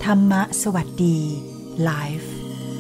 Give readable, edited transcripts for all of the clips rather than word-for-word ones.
รรมะสวัสดีไลฟ์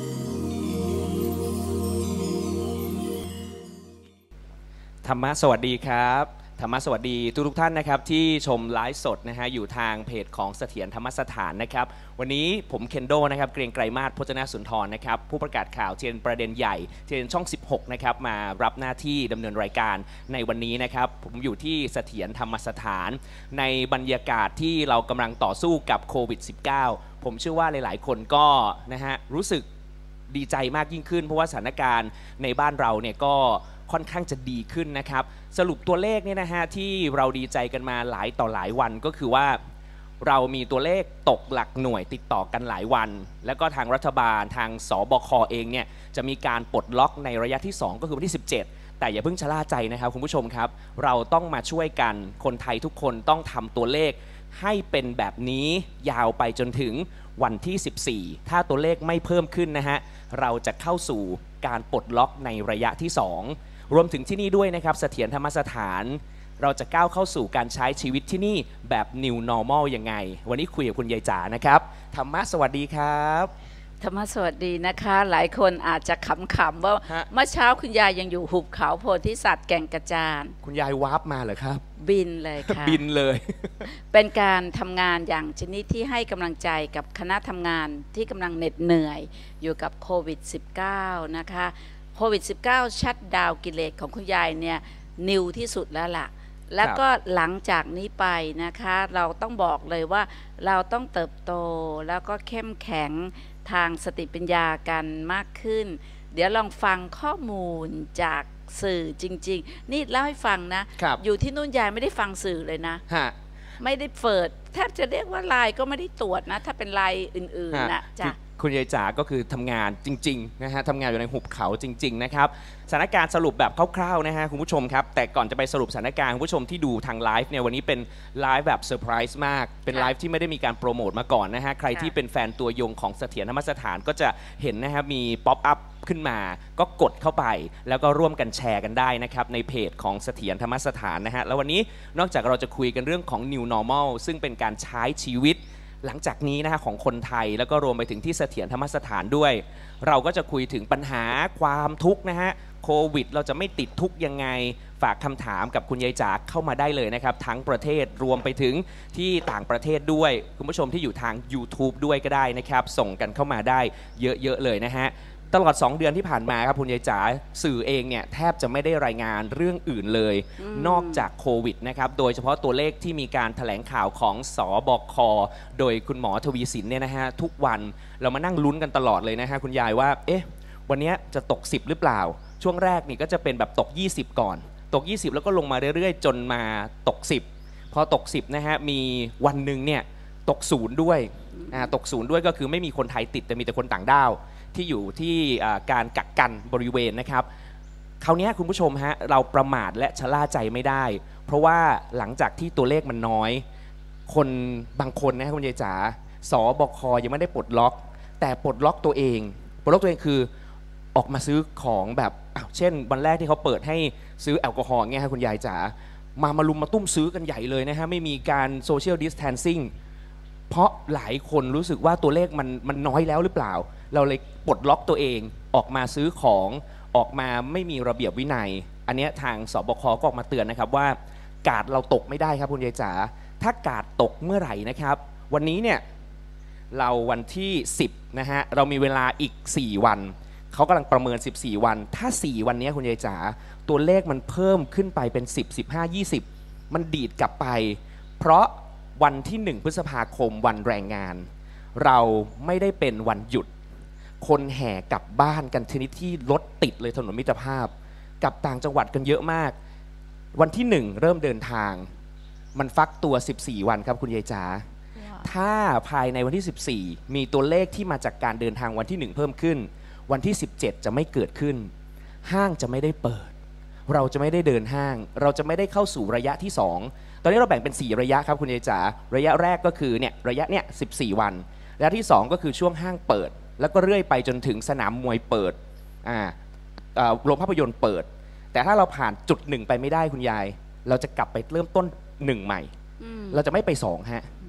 ธรรมะสวัสดีครับธรรมะสวัสดีทุกท่านนะครับที่ชมไลฟ์สดนะฮะอยู่ทางเพจของเสถียรธรรมสถานนะครับวันนี้ผมเคนโดนะครับเกรียงไกรมาศพจนาสุนทรนะครับผู้ประกาศข่าวเทียนประเด็นใหญ่เทียนช่อง16นะครับมารับหน้าที่ดำเนินรายการในวันนี้นะครับผมอยู่ที่เสถียรธรรมสถานในบรรยากาศที่เรากำลังต่อสู้กับโควิด -19 ผมเชื่อว่าหลายๆคนก็นะฮะรู้สึกดีใจมากยิ่งขึ้นเพราะว่าสถานการณ์ในบ้านเราเนี่ยก็ค่อนข้างจะดีขึ้นนะครับสรุปตัวเลขเนี่ยนะฮะที่เราดีใจกันมาหลายต่อหลายวันก็คือว่าเรามีตัวเลขตกหลักหน่วยติดต่อกันหลายวันแล้วก็ทางรัฐบาลทางสบคเองเนี่ยจะมีการปลดล็อกในระยะที่2ก็คือวันที่17แต่อย่าเพิ่งชะล่าใจนะครับคุณผู้ชมครับเราต้องมาช่วยกันคนไทยทุกคนต้องทำตัวเลขให้เป็นแบบนี้ยาวไปจนถึงวันที่14ถ้าตัวเลขไม่เพิ่มขึ้นนะฮะเราจะเข้าสู่การปลดล็อกในระยะที่2รวมถึงที่นี่ด้วยนะครับเสถียรธรรมสถานเราจะก้าวเข้าสู่การใช้ชีวิตที่นี่แบบ New Normal ยังไงวันนี้คุยกับคุณยายจ๋านะครับธรรมะสวัสดีครับธรรมะสวัสดีนะคะหลายคนอาจจะขำๆว่าเมื่อเช้าคุณยายยังอยู่หุบเขาโพธิสัตว์แก่งกระจานคุณยายวาร์ปมาเหรอครับบินเลยค่ะบินเลยเป็นการทำงานอย่างชนิดที่ให้กำลังใจกับคณะทำงานที่กำลังเหน็ดเหนื่อยอยู่กับโควิด -19 นะคะโควิด -19 ชัตดาวน์กิเลสของคุณยายเนี่ยนิวที่สุดแล้วล่ะแล้วก็หลังจากนี้ไปนะคะเราต้องบอกเลยว่าเราต้องเติบโตแล้วก็เข้มแข็งทางสติปัญญากันมากขึ้นเดี๋ยวลองฟังข้อมูลจากสื่อจริงๆนี่เล่าให้ฟังนะอยู่ที่นู่นยายไม่ได้ฟังสื่อเลยนะไม่ได้เปิดแทบจะเรียกว่าไลน์ก็ไม่ได้ตรวจนะถ้าเป็นไลน์อื่นๆนะจ้ะคุณยายจ๋าก็คือทำงานจริงๆนะฮะทำงานอยู่ในหุบเขาจริงๆนะครับสถานการณ์สรุปแบบคร่าวๆนะฮะคุณผู้ชมครับแต่ก่อนจะไปสรุปสถานการณ์คุณผู้ชมที่ดูทางไลฟ์เนี่ยวันนี้เป็นไลฟ์แบบเซอร์ไพรส์มากเป็นไลฟ์ที่ไม่ได้มีการโปรโมทมาก่อนนะฮะใครที่เป็นแฟนตัวยงของเสถียรธรรมสถานก็จะเห็นนะฮะมีป๊อปอัพขึ้นมาก็กดเข้าไปแล้วก็ร่วมกันแชร์กันได้นะครับในเพจของเสถียรธรรมสถานนะฮะแล้ววันนี้นอกจากเราจะคุยกันเรื่องของ New Normal ซึ่งเป็นการใช้ชีวิตหลังจากนี้นะฮะของคนไทยแล้วก็รวมไปถึงที่เสถียรธรรมสถานด้วยเราก็จะคุยถึงปัญหาความทุกข์นะฮะโควิดเราจะไม่ติดทุกข์ยังไงฝากคำถามกับคุณยายจ๋าเข้ามาได้เลยนะครับทั้งประเทศรวมไปถึงที่ต่างประเทศด้วยคุณผู้ชมที่อยู่ทาง YouTube ด้วยก็ได้นะครับส่งกันเข้ามาได้เยอะๆเลยนะฮะตลอด2เดือนที่ผ่านมาครับคุณยายจ๋าสื่อเองเนี่ยแทบจะไม่ได้รายงานเรื่องอื่นเลยนอกจากโควิดนะครับโดยเฉพาะตัวเลขที่มีการแถลงข่าวของสบคโดยคุณหมอทวีสินเนี่ยนะฮะทุกวันเรามานั่งลุ้นกันตลอดเลยนะฮะคุณยายว่าเอ๊ะวันนี้จะตก10หรือเปล่าช่วงแรกนี่ก็จะเป็นแบบตก20ก่อนตก20แล้วก็ลงมาเรื่อยๆจนมาตก10พอตก10นะฮะมีวันหนึ่งเนี่ยตก0ด้วยตก0ด้วยก็คือไม่มีคนไทยติดแต่มีแต่คนต่างด้าวที่อยู่ที่การกักกันบริเวณนะครับคราวนี้คุณผู้ชมฮะเราประมาทและชะล่าใจไม่ได้เพราะว่าหลังจากที่ตัวเลขมันน้อยคนบางคนนะคุณยายจ๋าสบคยังไม่ได้ปลดล็อกแต่ปลดล็อกตัวเองคือออกมาซื้อของแบบเช่นวันแรกที่เขาเปิดให้ซื้อแอลกอฮอล์เงี้ยฮะคุณยายจ๋ามาลุมมาตุ้มซื้อกันใหญ่เลยนะฮะไม่มีการโซเชียลดิสแทนซิ่งเพราะหลายคนรู้สึกว่าตัวเลขมันน้อยแล้วหรือเปล่าเราเลยปลดล็อกตัวเองออกมาซื้อของออกมาไม่มีระเบียบวินัยอันนี้ทางสบคก็ออกมาเตือนนะครับว่ากาดเราตกไม่ได้ครับคุณยายจ๋าถ้ากาดตกเมื่อไหร่นะครับวันนี้เนี่ยเราวันที่10นะฮะเรามีเวลาอีก4วันเขากำลังประเมิน14วันถ้า4วันนี้คุณยายจ๋าตัวเลขมันเพิ่มขึ้นไปเป็น10 15 20มันดีดกลับไปเพราะวันที่1พฤษภาคมวันแรงงานเราไม่ได้เป็นวันหยุดคนแห่กลับบ้านกันชนิดที่รถติดเลยถนนมิตรภาพกลับต่างจังหวัดกันเยอะมากวันที่1เริ่มเดินทางมันฟักตัว14วันครับคุณยายจ๋าถ้าภายในวันที่14มีตัวเลขที่มาจากการเดินทางวันที่1เพิ่มขึ้นวันที่17จะไม่เกิดขึ้นห้างจะไม่ได้เปิดเราจะไม่ได้เดินห้างเราจะไม่ได้เข้าสู่ระยะที่2ตอนนี้เราแบ่งเป็น4ระยะครับคุณยายจ๋าระยะแรกก็คือเนี่ยระยะเนี่ย14วันระยะที่2ก็คือช่วงห้างเปิดแล้วก็เรื่อยไปจนถึงสนามมวยเปิดโรงภาพยนตร์เปิดแต่ถ้าเราผ่านจุด1ไปไม่ได้คุณยายเราจะกลับไปเริ่มต้น1ใหม่เราจะไม่ไป2ฮะ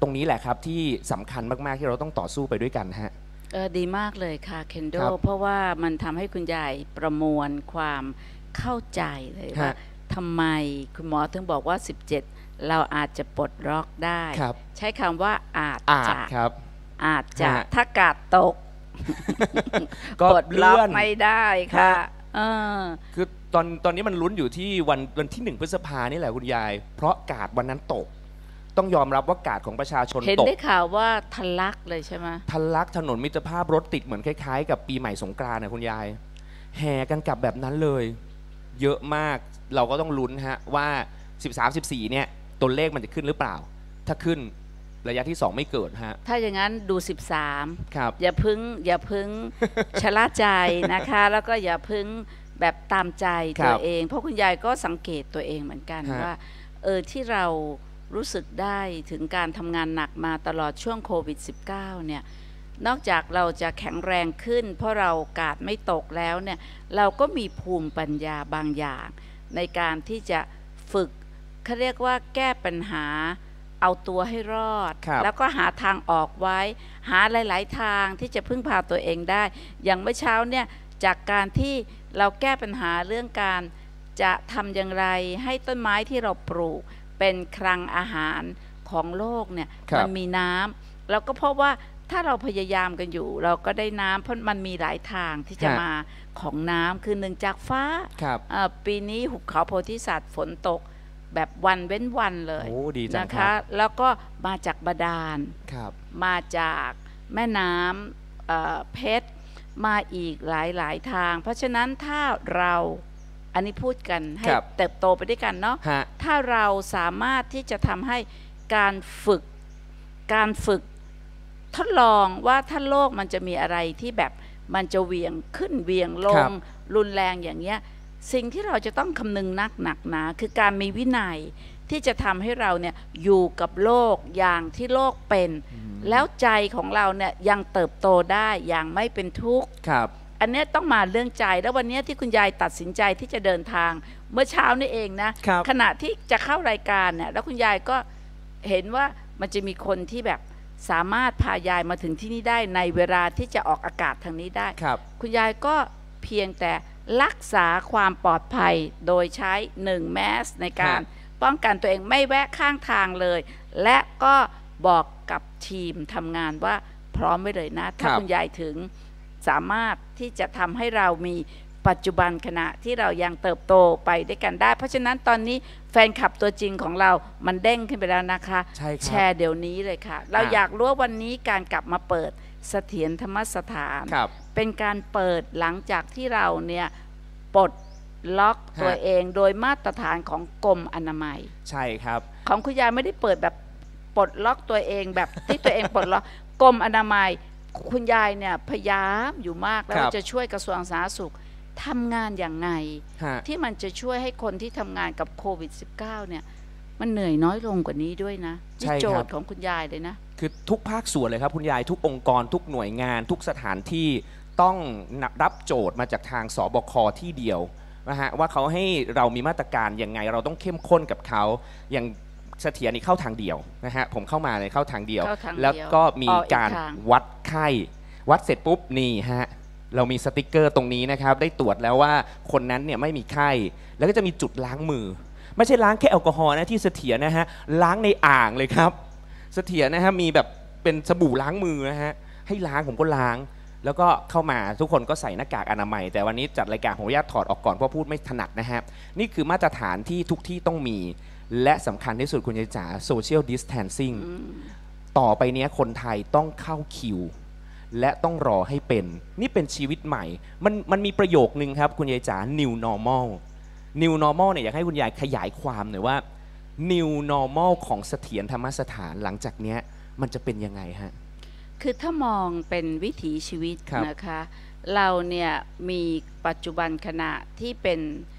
ตรงนี้แหละครับที่สำคัญมากๆที่เราต้องต่อสู้ไปด้วยกันฮะดีมากเลยค่ะเคนโดเพราะว่ามันทำให้คุณยายประมวลความเข้าใจเลยว่าทำไมคุณหมอถึงบอกว่า17เราอาจจะปลดล็อกได้ใช้คำว่าอาจจะถ้ากาดตกปลดล็อกไม่ได้ค่ะคือตอนนี้มันลุ้นอยู่ที่วันที่1 พฤษภานี่แหละคุณยายเพราะกาดวันนั้นตกต้องยอมรับว่ากาดของประชาชนตกเห็นได้ข่าวว่าทะลักเลยใช่ไหมทะลักถนนมิตรภาพรถติดเหมือนคล้ายๆกับปีใหม่สงกรานต์นะคุณยายแห่กันกลับแบบนั้นเลยเยอะมากเราก็ต้องลุ้นฮะว่า13-14เนี่ยตัวเลขมันจะขึ้นหรือเปล่าถ้าขึ้นระยะที่2ไม่เกิดฮะถ้าอย่างนั้นดู13 ครับอย่าพึ่งชะล่าใจนะคะแล้วก็อย่าพึ่งแบบตามใจตัวเองเพราะคุณยายก็สังเกตตัวเองเหมือนกันว่าที่เรารู้สึกได้ถึงการทำงานหนักมาตลอดช่วงโควิด -19 เนี่ยนอกจากเราจะแข็งแรงขึ้นเพราะเรากาดไม่ตกแล้วเนี่ยเราก็มีภูมิปัญญาบางอย่างในการที่จะฝึกเขาเรียกว่าแก้ปัญหาเอาตัวให้รอดแล้วก็หาทางออกไว้หาหลายๆทางที่จะพึ่งพาตัวเองได้อย่างเมื่อเช้าเนี่ยจากการที่เราแก้ปัญหาเรื่องการจะทำอย่างไรให้ต้นไม้ที่เราปลูกเป็นคลังอาหารของโลกเนี่ยมันมีน้ำเราก็เพราะว่าถ้าเราพยายามกันอยู่เราก็ได้น้ำเพราะมันมีหลายทางที่จะมาของน้ำคือ1จากฟ้าปีนี้หุบเขาโพธิสัตว์ฝนตกแบบวันเว้นวันเลยนะคะแล้วก็มาจากบาดาลมาจากแม่น้ำเพชรมาอีกหลายทางเพราะฉะนั้นถ้าเราอันนี้พูดกันให้เติบโตไปด้วยกันเนาะถ้าเราสามารถที่จะทำให้การฝึกทดลองว่าถ้าโลกมันจะมีอะไรที่แบบมันจะเหวี่ยงขึ้นเหวี่ยงลงรุนแรงอย่างเงี้ยสิ่งที่เราจะต้องคำนึงหนักหนาคือการมีวินัยที่จะทำให้เราเนี่ยอยู่กับโลกอย่างที่โลกเป็นแล้วใจของเราเนี่ยยังเติบโตได้อย่างไม่เป็นทุกข์อันนี้ต้องมาเรื่องใจแล้ววันนี้ที่คุณยายตัดสินใจที่จะเดินทางเมื่อเช้านี่เองนะขณะที่จะเข้ารายการเนี่ยแล้วคุณยายก็เห็นว่ามันจะมีคนที่แบบสามารถพายายมาถึงที่นี่ได้ในเวลาที่จะออกอากาศทางนี้ได้คุณยายก็เพียงแต่รักษาความปลอดภัยโดยใช้1 แมสในการป้องกันตัวเองไม่แวะข้างทางเลยและก็บอกกับทีมทำงานว่าพร้อมไว้เลยนะถ้าคุณยายถึงสามารถที่จะทำให้เรามีปัจจุบันขณะที่เรายังเติบโตไปด้วยกันได้เพราะฉะนั้นตอนนี้แฟนคลับตัวจริงของเรามันเด้งขึ้นไปแล้วนะคะแชร์เดี๋ยวนี้เลยค่ะเราอยากรู้ว่าวันนี้การกลับมาเปิดเสถียรธรรมสถานเป็นการเปิดหลังจากที่เราเนี่ยปลดล็อกตัวเองโดยมาตรฐานของกรมอนามัยใช่ครับของคุณยายไม่ได้เปิดแบบปลดล็อกตัวเองแบบที่ตัวเองปลดล็อกกรมอนามัยคุณยายเนี่ยพยายามอยู่มากแล้วจะช่วยกระทรวงสาธารณสุขทำงานอย่างไงที่มันจะช่วยให้คนที่ทำงานกับโควิด -19 เนี่ยมันเหนื่อยน้อยลงกว่านี้ด้วยนะนี่โจทย์ของคุณยายเลยนะคือทุกภาคส่วนเลยครับคุณยายทุกองค์กรทุกหน่วยงานทุกสถานที่ต้องรับโจทย์มาจากทางสบคที่เดียวนะฮะว่าเขาให้เรามีมาตรการยังไงเราต้องเข้มข้นกับเขาอย่างเสถียรนี่เข้าทางเดียวนะฮะผมเข้ามาเลยเข้าทางเดียวแล้วก็มีการวัดไข้วัดเสร็จปุ๊บนี่ฮะเรามีสติกเกอร์ตรงนี้นะครับได้ตรวจแล้วว่าคนนั้นเนี่ยไม่มีไข้แล้วก็จะมีจุดล้างมือไม่ใช่ล้างแค่แอลกอฮอล์นะที่เสถียรนะฮะล้างในอ่างเลยครับเสถียรนะฮะมีแบบเป็นสบู่ล้างมือนะฮะให้ล้างผมก็ล้างแล้วก็เข้ามาทุกคนก็ใส่หน้ากากอนามัยแต่วันนี้จัดรายการของญาติถอดออกก่อนเพราะพูดไม่ถนัดนะฮะนี่คือมาตรฐานที่ทุกที่ต้องมีและสำคัญที่สุดคุณยายจ๋า social distancing ต่อไปนี้คนไทยต้องเข้าคิวและต้องรอให้เป็นนี่เป็นชีวิตใหม่มันมีประโยคนึงครับคุณยายจ๋า new normal new normal เนี่ยอยากให้คุณยายขยายความหน่อยว่า new normal ของเสถียรธรรมสถานหลังจากนี้มันจะเป็นยังไงฮะคือถ้ามองเป็นวิถีชีวิตนะคะเราเนี่ยมีปัจจุบันขณะที่เป็น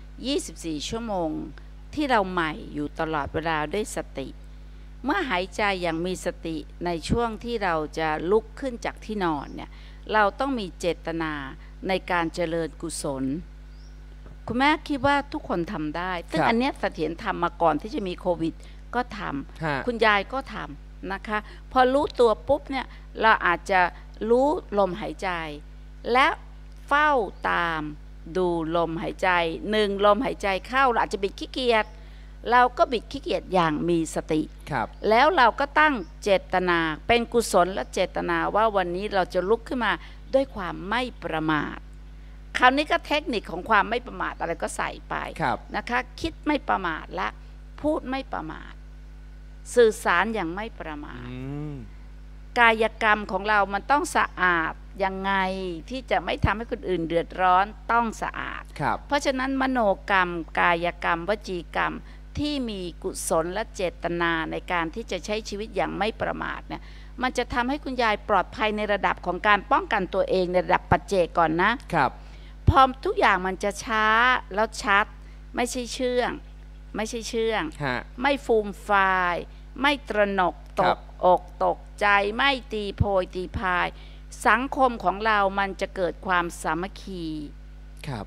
24ชั่วโมงที่เราใหม่อยู่ตลอดเวลาด้วยสติเมื่อหายใจอย่างมีสติในช่วงที่เราจะลุกขึ้นจากที่นอนเนี่ยเราต้องมีเจตนาในการเจริญกุศลคุณแม่คิดว่าทุกคนทำได้ซึ่งอันเนี้ยเสถียรทำมาก่อนที่จะมีโควิดก็ทำคุณยายก็ทนะคะพอรู้ตัวปุ๊บเนี่ยเราอาจจะรู้ลมหายใจและเฝ้าตามดูลมหายใจ1ลมหายใจเข้าเราอาจจะบิดขี้เกียจเราก็บิดขี้เกียจอย่างมีสติแล้วเราก็ตั้งเจตนาเป็นกุศลและเจตนาว่าวันนี้เราจะลุกขึ้นมาด้วยความไม่ประมาทคราวนี้ก็เทคนิคของความไม่ประมาทอะไรก็ใส่ไปนะคะคิดไม่ประมาทและพูดไม่ประมาทสื่อสารอย่างไม่ประมาทกายกรรมของเรามันต้องสะอาดยังไงที่จะไม่ทำให้คนอื่นเดือดร้อนต้องสะอาดเพราะฉะนั้นมโนกรรมกายกรรมวจีกรรมที่มีกุศลและเจตนาในการที่จะใช้ชีวิตอย่างไม่ประมาทเนี่ยมันจะทำให้คุณยายปลอดภัยในระดับของการป้องกันตัวเองในระดับปัจเจกก่อนนะครับพอทุกอย่างมันจะช้าแล้วชัดไม่ใช่เชื่องไม่ฟูมฟายไม่ตระหนกตกอกตกใจไม่ตีโพยตีพายสังคมของเรามันจะเกิดความสามัคคีครับ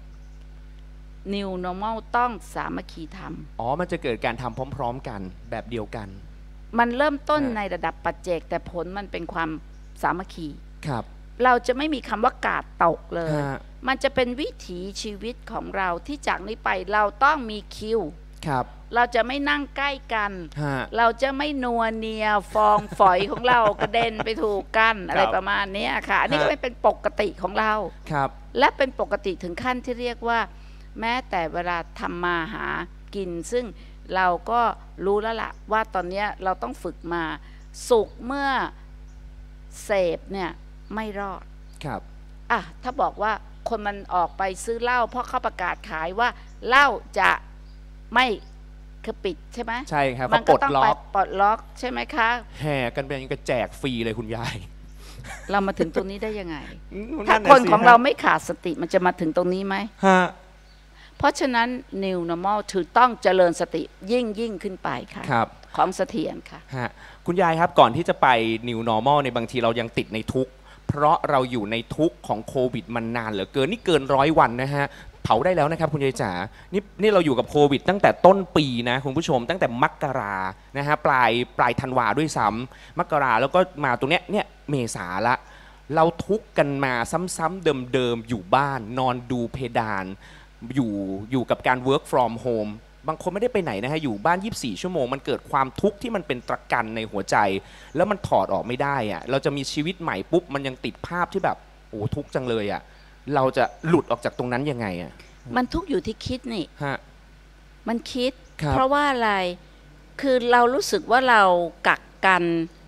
New Normal ต้องสามัคคีทำมันจะเกิดการทำพร้อมๆกันแบบเดียวกันมันเริ่มต้นในระดับปัจเจกแต่ผลมันเป็นความสามัคคีครับเราจะไม่มีคำว่ากาดตกเลยมันจะเป็นวิถีชีวิตของเราที่จากนี้ไปเราต้องมีคิวเราจะไม่นั่งใกล้กันเราจะไม่นัวเนียฟองฝอยของเรากระเด็นไปถูกกันอะไรประมาณนี้ค่ะอันนี้ก็เป็นปกติของเราและเป็นปกติถึงขั้นที่เรียกว่าแม้แต่เวลาทำมาหากินซึ่งเราก็รู้แล้วล่ะว่าตอนนี้เราต้องฝึกมาสุขเมื่อเสพเนี่ยไม่รอดถ้าบอกว่าคนมันออกไปซื้อเหล้าเพราะเขาประกาศขายว่าเหล้าจะไม่คือปิดใช่ไหมใช่ครับมันก็ต้องไปปลดล็อกใช่ไหมคะแห่กันเป็นกระแจกฟรีเลยคุณยายเรามาถึงตรงนี้ได้ยังไงถ้าคนของเราไม่ขาดสติมันจะมาถึงตรงนี้ไหมเพราะฉะนั้น New Normal ถือต้องเจริญสติยิ่งขึ้นไปค่ะของเสถียรค่ะคุณยายครับก่อนที่จะไป New Normal ในบางทีเรายังติดในทุกข์เพราะเราอยู่ในทุกข์ของโควิดมันนานเหลือเกินนี่เกิน100 วันนะฮะเผาได้แล้วนะครับคุณยายจ๋านี่เราอยู่กับโควิดตั้งแต่ต้นปีนะคุณผู้ชมตั้งแต่มกรานะฮะปลายธันวาด้วยซ้ำมกราแล้วก็มาตรงเนี้ยเมษาละเราทุกข์กันมาซ้ำๆเดิมๆอยู่บ้านนอนดูเพดานอยู่กับการ work from home บางคนไม่ได้ไปไหนนะฮะอยู่บ้าน24 ชั่วโมงมันเกิดความทุกข์ที่มันเป็นตะกันในหัวใจแล้วมันถอดออกไม่ได้อะเราจะมีชีวิตใหม่ปุ๊บมันยังติดภาพที่แบบโอ้ทุกข์จังเลยอะเราจะหลุดออกจากตรงนั้นยังไงอะมันทุกข์อยู่ที่คิดนี่มันคิดเพราะว่าอะไรคือเรารู้สึกว่าเรากักกัน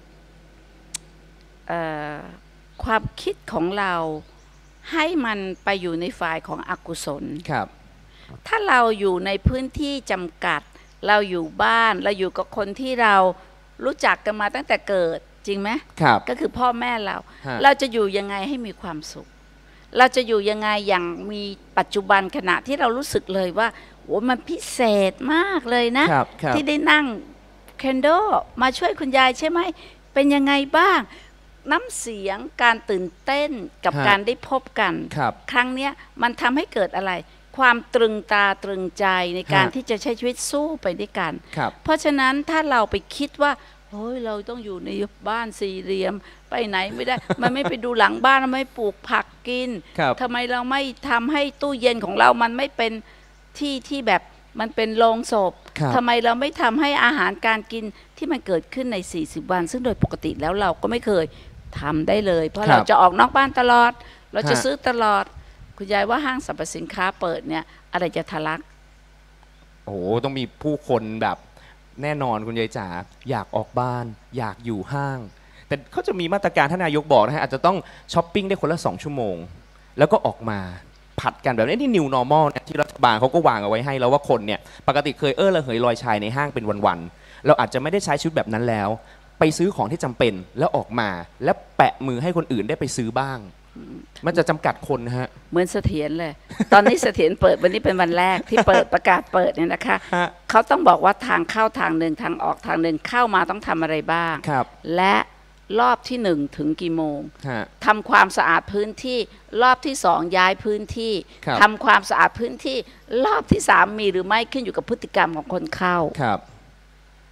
ความคิดของเราให้มันไปอยู่ในฝ่ายของอกุศลถ้าเราอยู่ในพื้นที่จำกัดเราอยู่บ้านเราอยู่กับคนที่เรารู้จักกันมาตั้งแต่เกิดจริงไหมก็คือพ่อแม่เราจะอยู่ยังไงให้มีความสุขเราจะอยู่ยังไงอย่างมีปัจจุบันขณะที่เรารู้สึกเลยว่าโอ้มันพิเศษมากเลยนะที่ได้นั่งเคนโดมาช่วยคุณยายใช่ไหมเป็นยังไงบ้างน้ำเสียงการตื่นเต้นกับการได้พบกันครั้งนี้มันทำให้เกิดอะไรความตรึงตาตรึงใจในการที่จะใช้ชีวิตสู้ไปด้วยกันเพราะฉะนั้นถ้าเราไปคิดว่าโอ้ยเราต้องอยู่ในบ้านสี่เหลี่ยมไปไหนไม่ได้ มันไม่ไปดูหลังบ้านไม่ปลูกผักกินทำไมเราไม่ทำให้ตู้เย็นของเรามันไม่เป็นที่แบบมันเป็นโรงศพทำไมเราไม่ทำให้อาหารการกินที่มันเกิดขึ้นใน40 วันซึ่งโดยปกติแล้วเราก็ไม่เคยทำได้เลยเพราะเราจะออกนอกบ้านตลอดเราจะซื้อตลอดคุณยายว่าห้างสรรพสินค้าเปิดเนี่ยอะไรจะทะลักโอ้โหต้องมีผู้คนแบบแน่นอนคุณยายจ๋าอยากออกบ้านอยากอยู่ห้างแต่เขาจะมีมาตรการท่านนายกบอกนะฮะอาจจะต้องช้อปปิ้งได้คนละ2 ชั่วโมงแล้วก็ออกมาผัดกันแบบนี้ที่ New Normal เนี่ยที่รัฐบาลเขาก็วางเอาไว้ให้แล้วว่าคนเนี่ยปกติเคยระเหยลอยชายในห้างเป็นวันๆเราอาจจะไม่ได้ใช้ชีวิตแบบนั้นแล้วไปซื้อของที่จำเป็นแล้วออกมาแล้วแปะมือให้คนอื่นได้ไปซื้อบ้างมันจะจำกัดคนนะฮะเหมือนเสถียรเลยตอนนี้เสถียรเปิดวันนี้เป็นวันแรกที่เปิดประกาศเปิดเนี่ยนะคะเขาต้องบอกว่าทางเข้าทางหนึ่งทางออกทางหนึ่งเข้ามาต้องทำอะไรบ้างและรอบที่1ถึงกี่โมงทำความสะอาดพื้นที่รอบที่2ย้ายพื้นที่ทำความสะอาดพื้นที่รอบที่3มีหรือไม่ขึ้นอยู่กับพฤติกรรมของคนเข้า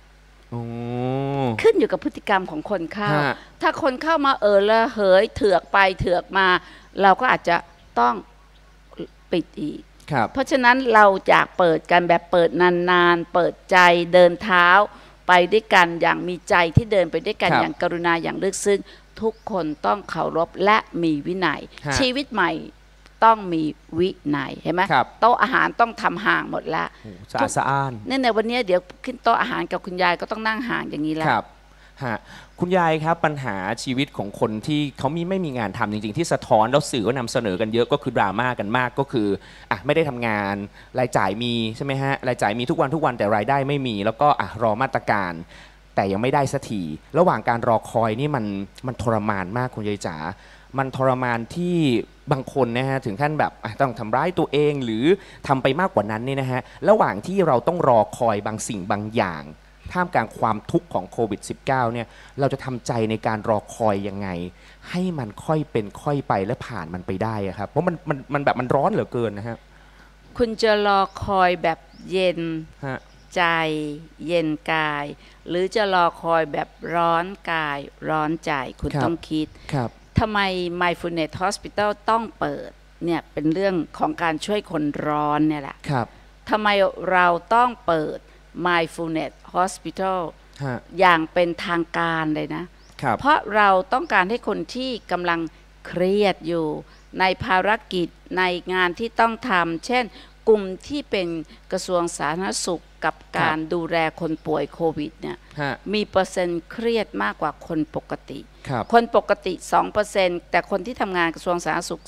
ขึ้นอยู่กับพฤติกรรมของคนเข้าถ้าคนเข้ามาละเหยเถือกไปเถือกมาเราก็อาจจะต้องปิดอีกเพราะฉะนั้นเราอยากเปิดกันแบบเปิดนานๆเปิดใจเดินเท้าไปด้วยกันอย่างมีใจที่เดินไปด้วยกันอย่างกรุณาอย่างลึกซึ้งทุกคนต้องเคารพและมีวินัยชีวิตใหม่ต้องมีวินัยเห็นไหมโต๊ะอาหารต้องทำห่างหมดแล้วสะอาดเนี่ยในวันนี้เดี๋ยวขึ้นโต๊ะอาหารกับคุณยายก็ต้องนั่งห่างอย่างนี้แล้วคุณยายครับปัญหาชีวิตของคนที่เขาไม่มีงานทำจริงๆที่สะท้อนแล้วสื่อก็นำเสนอกันเยอะก็คือดราม่ากันมากก็คือไม่ได้ทำงานรายจ่ายมีใช่ไหมฮะรายจ่ายมีทุกวันแต่รายได้ไม่มีแล้วก็รอมาตรการแต่ยังไม่ได้สักทีระหว่างการรอคอยนี่มันทรมานมากคุณยายจ๋ามันทรมานที่บางคนนะฮะถึงขั้นแบบต้องทำร้ายตัวเองหรือทำไปมากกว่านั้นนี่นะฮะระหว่างที่เราต้องรอคอยบางสิ่งบางอย่างท่ามกลางความทุกข์ของโควิด -19 เนี่ยเราจะทำใจในการรอคอยยังไงให้มันค่อยเป็นค่อยไปและผ่านมันไปได้ครับเพราะมันแบบมันร้อนเหลือเกินนะฮะคุณจะรอคอยแบบเย็นใจเย็นกายหรือจะรอคอยแบบร้อนกายร้อนใจคุณต้องคิดทำไม Mindfulness Hospital ต้องเปิดเนี่ยเป็นเรื่องของการช่วยคนร้อนเนี่ยแหละทำไมเราต้องเปิด Mindfulness Hospital อย่างเป็นทางการเลยนะเพราะเราต้องการให้คนที่กำลังเครียดอยู่ในภารกิจในงานที่ต้องทำเช่นกลุ่มที่เป็นกระทรวงสาธารณสุขกับการดูแลคนป่วยโควิดเนี่ยมีเปอร์เซ็นต์เครียดมากกว่าคนปกติคนปกติ 2% แต่คนที่ทำงานกระทรวงสาธารณสุข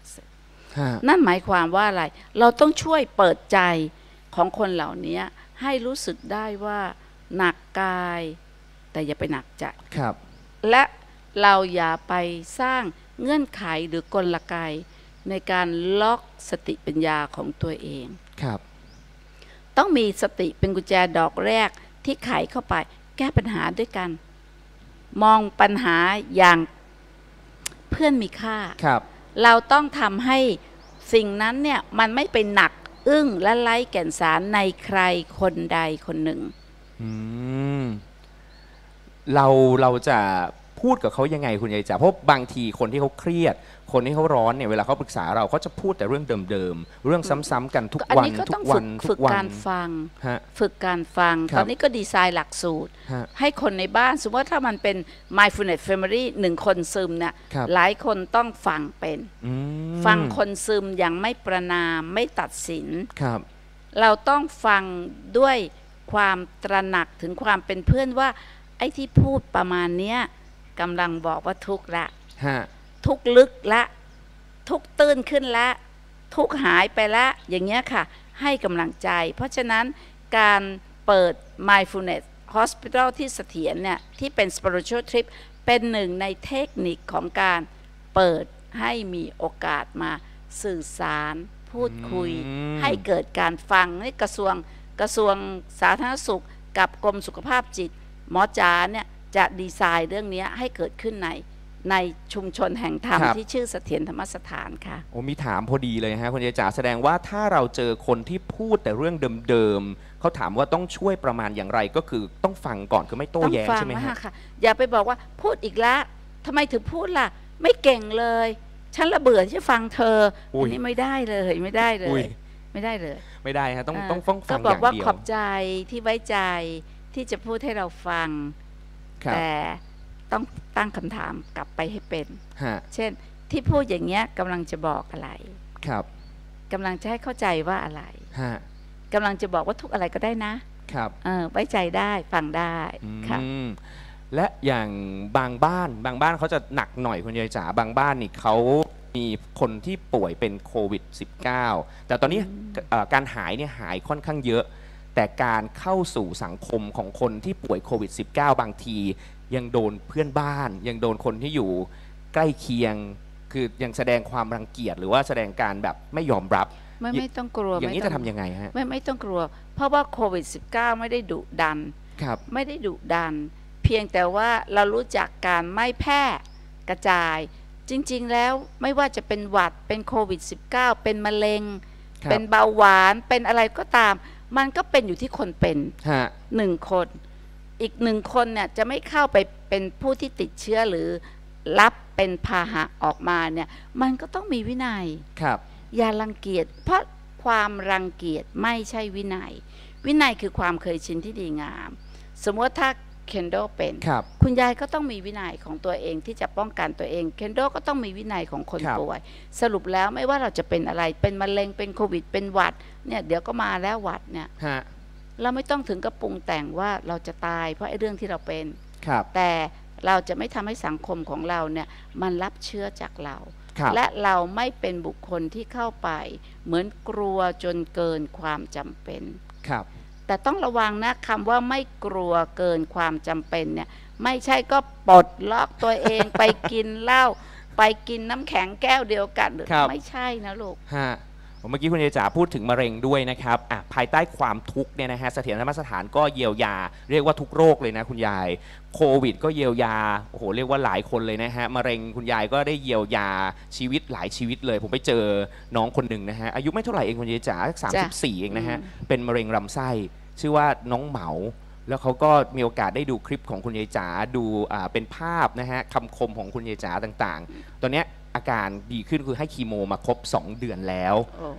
10%นั่นหมายความว่าอะไรเราต้องช่วยเปิดใจของคนเหล่านี้ให้รู้สึกได้ว่าหนักกายแต่อย่าไปหนักใจและเราอย่าไปสร้างเงื่อนไขหรือกลไกในการล็อกสติปัญญาของตัวเองต้องมีสติเป็นกุญแจดอกแรกที่ไขเข้าไปแก้ปัญหาด้วยกันมองปัญหาอย่างเพื่อนมีค่าเราต้องทำให้สิ่งนั้นเนี่ยมันไม่เป็นหนักอึ้งและไร้แก่นสารในใครคนใดคนหนึ่งเราจะพูดกับเขายังไงคุณยายจ๋าเพราะบางทีคนที่เขาเครียดคนที่เขาร้อนเนี่ยเวลาเขาปรึกษาเราเขาจะพูดแต่เรื่องเดิมๆเรื่องซ้ำๆกันทุกวันทุกวันฝึกการฟังฝึกการฟังตอนนี้ก็ดีไซน์หลักสูตรให้คนในบ้านสมมติว่าถ้ามันเป็น Mindfulness Family 1 คนซึมเนี่ยหลายคนต้องฟังเป็นฟังคนซึมอย่างไม่ประณามไม่ตัดสินเราต้องฟังด้วยความตระหนักถึงความเป็นเพื่อนว่าไอ้ที่พูดประมาณเนี้ยกำลังบอกว่าทุกข์ละทุกข์ลึกละทุกข์ตื้นขึ้นละทุกข์หายไปละอย่างเงี้ยค่ะให้กำลังใจเพราะฉะนั้นการเปิด Mindfulness Hospital ที่เสถียรเนี่ยที่เป็น Spiritual Trip เป็นหนึ่งในเทคนิคของการเปิดให้มีโอกาสมาสื่อสารพูดคุยให้เกิดการฟังในกระทรวงสาธารณสุขกับกรมสุขภาพจิตหมอจ๋าเนี่ยจะดีไซน์เรื่องนี้ให้เกิดขึ้นในชุมชนแห่งธรรมที่ชื่อเสถียรธรรมสถานค่ะโอ้มีถามพอดีเลยฮะคุณยายจ๋าแสดงว่าถ้าเราเจอคนที่พูดแต่เรื่องเดิมๆเขาถามว่าต้องช่วยประมาณอย่างไรก็คือต้องฟังก่อนคือไม่โต้แย้งใช่ไหมฮะอย่าไปบอกว่าพูดอีกแล้วทำไมถึงพูดล่ะไม่เก่งเลยฉันละเบื่อที่จะฟังเธออันนี้ไม่ได้เลยไม่ได้เลยไม่ได้เลยไม่ได้ฮะต้องฟังอย่างเดียวก็บอกว่าขอบใจที่ไว้ใจที่จะพูดให้เราฟังแต่ต้องตั้งคำถามกลับไปให้เป็นเช่นที่พูดอย่างเงี้ยกำลังจะบอกอะไรกำลังจะให้เข้าใจว่าอะไรกำลังจะบอกว่าทุกอะไรก็ได้นะไว้ใจได้ฟังได้ครับและอย่างบางบ้านเขาจะหนักหน่อยคุณยายจ๋าบางบ้านนี่เขามีคนที่ป่วยเป็นโควิด -19 แต่ตอนนี้การหายเนี่ยหายค่อนข้างเยอะแต่การเข้าสู่สังคมของคนที่ป่วยโควิด -19 บางทียังโดนเพื่อนบ้านยังโดนคนที่อยู่ใกล้เคียงคือยังแสดงความรังเกียจหรือว่าแสดงการแบบไม่ยอมรับไม่ต้องกลัวอย่างนี้จะทำยังไงฮะไม่ต้องกลัวเพราะว่าโควิด -19 ไม่ได้ดุดันไม่ได้ดุดันเพียงแต่ว่าเรารู้จักการไม่แพร่กระจายจริงๆแล้วไม่ว่าจะเป็นหวัดเป็นโควิด -19 เป็นมะเร็งเป็นเบาหวานเป็นอะไรก็ตามมันก็เป็นอยู่ที่คนเป็น1 คนอีกหนึ่งคนเนี่ยจะไม่เข้าไปเป็นผู้ที่ติดเชื้อหรือรับเป็นพาหะออกมาเนี่ยมันก็ต้องมีวินัยครับอย่ารังเกียจเพราะความรังเกียจไม่ใช่วินัยวินัยคือความเคยชินที่ดีงามสมมติถ้าเคนโดเป็นคุณยายก็ต้องมีวินัยของตัวเองที่จะป้องกันตัวเองเคนโดก็ต้องมีวินัยของคนป่วยสรุปแล้วไม่ว่าเราจะเป็นอะไรเป็นมะเร็งเป็นโควิดเป็นหวัดเนี่ยเดี๋ยวก็มาแล้วหวัดเนี่ยเราไม่ต้องถึงกับปรุงแต่งว่าเราจะตายเพราะไอ้เรื่องที่เราเป็นแต่เราจะไม่ทำให้สังคมของเราเนี่ยมันรับเชื้อจากเราและเราไม่เป็นบุคคลที่เข้าไปเหมือนกลัวจนเกินความจำเป็นแต่ต้องระวังนะคำว่าไม่กลัวเกินความจำเป็นเนี่ยไม่ใช่ก็ปลดล็อกตัวเอง ไปกินเหล้าไปกินน้ำแข็งแก้วเดียวกันหรือไม่ใช่นะลูกเมื่อกี้คุณยายจ๋าพูดถึงมะเร็งด้วยนะครับภายใต้ความทุกข์เนี่ยนะฮะเสถียรธรรมสถานก็เยียวยาเรียกว่าทุกโรคเลยนะคุณยายโควิดก็เยียวยาโอ้โหเรียกว่าหลายคนเลยนะฮะมะเร็งคุณยายก็ได้เยียวยาชีวิตหลายชีวิตเลยผมไปเจอน้องคนหนึ่งนะฮะอายุไม่เท่าไหร่เองคุณยายจ๋า34เองนะฮะเป็นมะเร็งลำไส้ชื่อว่าน้องเหมาแล้วเขาก็มีโอกาสได้ดูคลิปของคุณยายจ๋าดูเป็นภาพนะฮะคำคมของคุณยายจ๋าต่างๆตอนนี้อาการดีขึ้นคือให้คีโมมาครบ2 เดือนแล้ว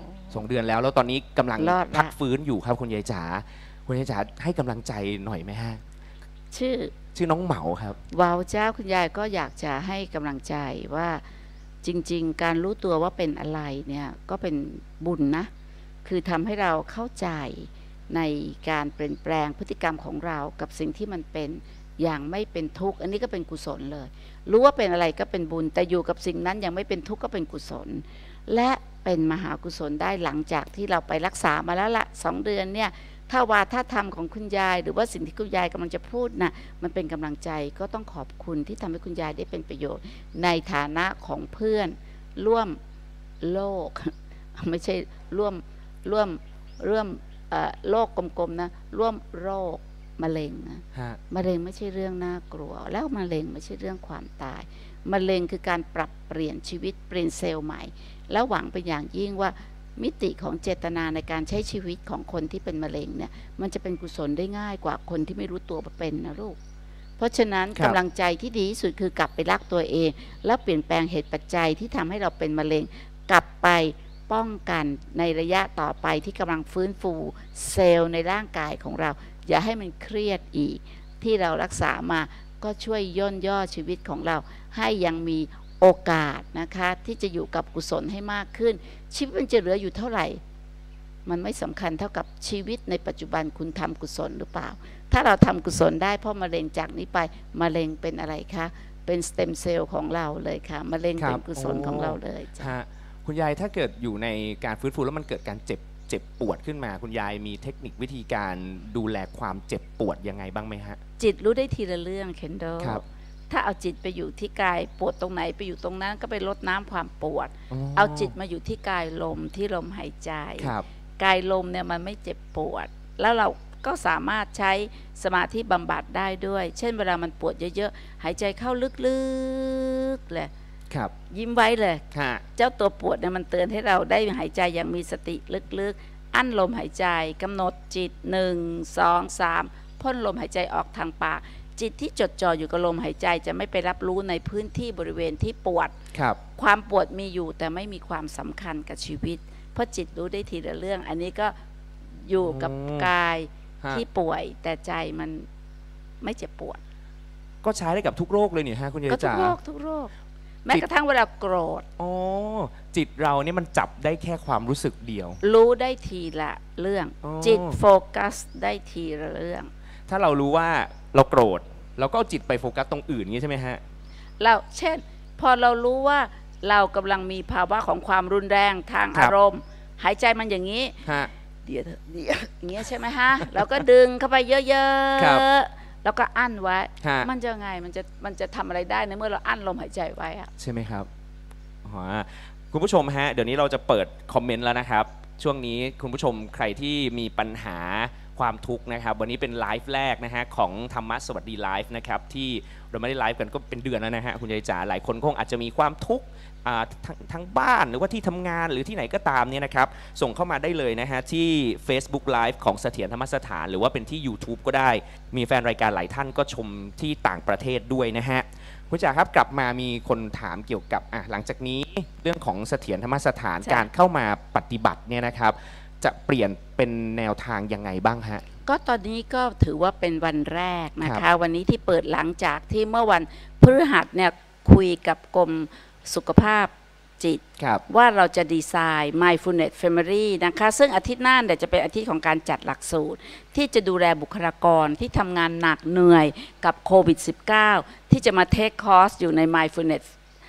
2 เดือนแล้วตอนนี้กำลังพักฟื้นอยู่ครับคุณยายจ๋าคุณยายจ๋าให้กำลังใจหน่อยไหมฮะชื่อน้องเหมาครับว้าวเจ้าคุณยายก็อยากจะให้กำลังใจว่าจริงๆการรู้ตัวว่าเป็นอะไรเนี่ยก็เป็นบุญนะคือทำให้เราเข้าใจในการเปลี่ยนแปลงพฤติกรรมของเรากับสิ่งที่มันเป็นอย่างไม่เป็นทุกข์อันนี้ก็เป็นกุศลเลยรู้ว่าเป็นอะไรก็เป็นบุญแต่อยู่กับสิ่งนั้นยังไม่เป็นทุกข์ก็เป็นกุศลและเป็นมหากุศลได้หลังจากที่เราไปรักษามาแล้วละ2 เดือนเนี่ยถ้าวาทธรรมของคุณยายหรือว่าสิ่งที่คุณยายกำลังจะพูดนะมันเป็นกำลังใจก็ต้องขอบคุณที่ทำให้คุณยายได้เป็นประโยชน์ในฐานะของเพื่อนร่วมโลกไม่ใช่ร่วมโลกกลมๆนะร่วมโรคมะเร็งนะมะเร็งไม่ใช่เรื่องน่ากลัวแล้วมะเร็งไม่ใช่เรื่องความตายมะเร็งคือการปรับเปลี่ยนชีวิตเปลี่ยนเซลล์ใหม่แล้วหวังเป็นอย่างยิ่งว่ามิติของเจตนาในการใช้ชีวิตของคนที่เป็นมะเร็งเนี่ยมันจะเป็นกุศลได้ง่ายกว่าคนที่ไม่รู้ตัวเป็นนะลูกเพราะฉะนั้นกำลังใจที่ดีที่สุดคือกลับไปรักตัวเองแล้วเปลี่ยนแปลงเหตุปัจจัยที่ทำให้เราเป็นมะเร็งกลับไปป้องกันในระยะต่อไปที่กำลังฟื้นฟูเซลล์ในร่างกายของเราอย่าให้มันเครียดอีกที่เรารักษามาก็ช่วยย่นย่อชีวิตของเราให้ยังมีโอกาสนะคะที่จะอยู่กับกุศลให้มากขึ้นชีวิตมันจะเหลืออยู่เท่าไหร่มันไม่สำคัญเท่ากับชีวิตในปัจจุบันคุณทำกุศลหรือเปล่าถ้าเราทำกุศลได้เพราะมะเร็งจากนี้ไปมะเร็งเป็นอะไรคะเป็นสเต็มเซลล์ของเราเลยค่ะมะเร็งเป็นกุศลของเราเลยคุณยายถ้าเกิดอยู่ในการฟื้นฟูแล้วมันเกิดการเจ็บปวดขึ้นมาคุณยายมีเทคนิควิธีการดูแลความเจ็บปวดยังไงบ้างไหมฮะจิตรู้ได้ทีละเรื่องเคนโดถ้าเอาจิตไปอยู่ที่กายปวดตรงไหนไปอยู่ตรงนั้นก็ไปลดน้ำความปวดเอาจิตมาอยู่ที่กายลมที่ลมหายใจกายลมเนี่ยมันไม่เจ็บปวดแล้วเราก็สามารถใช้สมาธิบำบัดได้ด้วยเช่นเวลามันปวดเยอะๆหายใจเข้าลึกๆเลยยิ้มไว้เลยเจ้าตัวปวดเนี่ยมันเตือนให้เราได้หายใจอย่างมีสติลึกๆอั้นลมหายใจกำหนดจิต1 2 3พ่นลมหายใจออกทางปากจิตที่จดจ่ออยู่กับลมหายใจจะไม่ไปรับรู้ในพื้นที่บริเวณที่ปวดความปวดมีอยู่แต่ไม่มีความสำคัญกับชีวิตเพราะจิตรู้ได้ทีละเรื่องอันนี้ก็อยู่กับกายที่ป่วยแต่ใจมันไม่เจ็บปวดก็ใช้ได้กับทุกโรคเลยเนี่ยฮะคุณยายจ๋าทุกโรคแม้กระทั่งเวลาโกรธจิตเราเนี่ยมันจับได้แค่ความรู้สึกเดียวรู้ได้ทีละเรื่องจิตโฟกัสได้ทีละเรื่องถ้าเรารู้ว่าเราโกรธเราก็เอาจิตไปโฟกัสตรงอื่นงี้ใช่ไหมฮะเราเช่นพอเรารู้ว่าเรากำลังมีภาวะของความรุนแรงทางอารมณ์หายใจมันอย่างนี้เดี๋ยวอย่างเงี้ยใช่ไหมฮะเราก็ดึงเข้าไปเยอะๆแล้วก็อั้นไว้มันจะไงมันจะทำอะไรได้ในเมื่อเราอั้นลมหายใจไว้อะใช่ไหมครับคุณผู้ชมฮะเดี๋ยวนี้เราจะเปิดคอมเมนต์แล้วนะครับช่วงนี้คุณผู้ชมใครที่มีปัญหาความทุกข์นะครับวันนี้เป็นไลฟ์แรกนะฮะของธรรมะสวัสดีไลฟ์นะครับที่เราไม่ได้ไลฟ์กันก็เป็นเดือนแล้วนะฮะคุณยายจ๋าหลายคนคงอาจจะมีความทุกข์ทั้งบ้านหรือว่าที่ทำงานหรือที่ไหนก็ตามเนี่ยนะครับส่งเข้ามาได้เลยนะฮะที่ Facebook Live ของเสถียรธรรมสถานหรือว่าเป็นที่ YouTube ก็ได้มีแฟนรายการหลายท่านก็ชมที่ต่างประเทศด้วยนะฮะคุณจ๋าครับกลับมามีคนถามเกี่ยวกับหลังจากนี้เรื่องของเสถียรธรรมสถานการเข้ามาปฏิบัติเนี่ยนะครับจะเปลี่ยนเป็นแนวทางยังไงบ้างฮะก็ตอนนี้ก็ถือว่าเป็นวันแรกนะคะวันนี้ที่เปิดหลังจากที่เมื่อวันพฤหัสเนี่ยคุยกับกรมสุขภาพจิตว่าเราจะดีไซน์ Mindfulness Family นะคะซึ่งอาทิตย์หน้าเนี่ยจะเป็นอาทิตย์ของการจัดหลักสูตรที่จะดูแลบุคลากรที่ทำงานหนักเหนื่อยกับโควิด -19 ที่จะมาเทคคอร์สอยู่ใน Mindfulness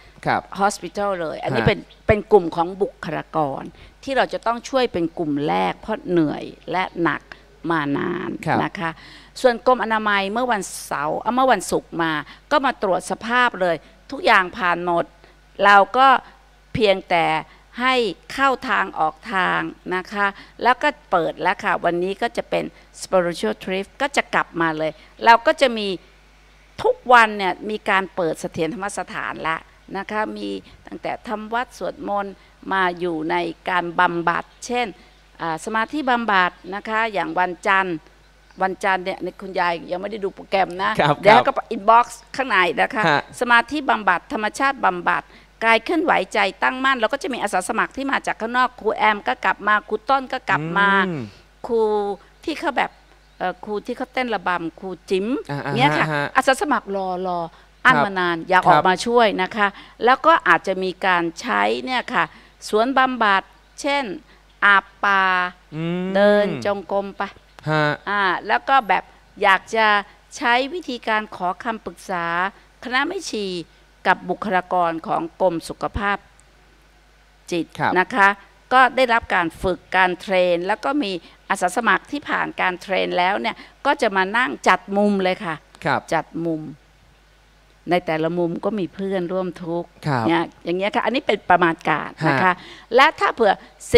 Hospital เลยอันนี้เป็นกลุ่มของบุคลากรที่เราจะต้องช่วยเป็นกลุ่มแรกเพราะเหนื่อยและหนักมานานนะคะส่วนกรมอนามัยเมื่อวันศุกร์มาก็มาตรวจสภาพเลยทุกอย่างผ่านหมดเราก็เพียงแต่ให้เข้าทางออกทางนะคะแล้วก็เปิดแล้วค่ะวันนี้ก็จะเป็น spiritual trip ก็จะกลับมาเลยเราก็จะมีทุกวันเนี่ยมีการเปิดเสถียรธรรมสถานละนะคะมีตั้งแต่ทำวัดสวดมนต์มาอยู่ในการบำบัดเช่นสมาธิบำบัดนะคะอย่างวันจันทร์เนี่ยคุณยายยังไม่ได้ดูโปรแกรมนะเดี๋ยวก็อินบ็อกซ์ข้างในนะคะสมาธิบำบัดธรรมชาติบำบัดกายเคลื่อนไหวใจตั้งมั่นแล้วก็จะมีอาสาสมัครที่มาจากข้างนอกครูแอมก็กลับมาครูต้นก็กลับมาครูที่เขาแบบครูที่เขาเต้นระบำครูจิ๋มเนี่ยค่ะอาสาสมัครรออั้นมานานอยากออกมาช่วยนะคะแล้วก็อาจจะมีการใช้เนี่ยค่ะสวนบำบัดเช่นอาบป่าเดินจงกรมไปแล้วก็แบบอยากจะใช้วิธีการขอคำปรึกษาคณะแม่ชีกับบุคลากรของกรมสุขภาพจิตนะคะก็ได้รับการฝึกการเทรนแล้วก็มีอาสาสมัครที่ผ่านการเทรนแล้วเนี่ยก็จะมานั่งจัดมุมเลยค่ะจัดมุมในแต่ละมุมก็มีเพื่อนร่วมทุกข์เนี่ยอย่างเงี้ยค่ะอันนี้เป็นประมาณการนะคะและถ้าเผื่อ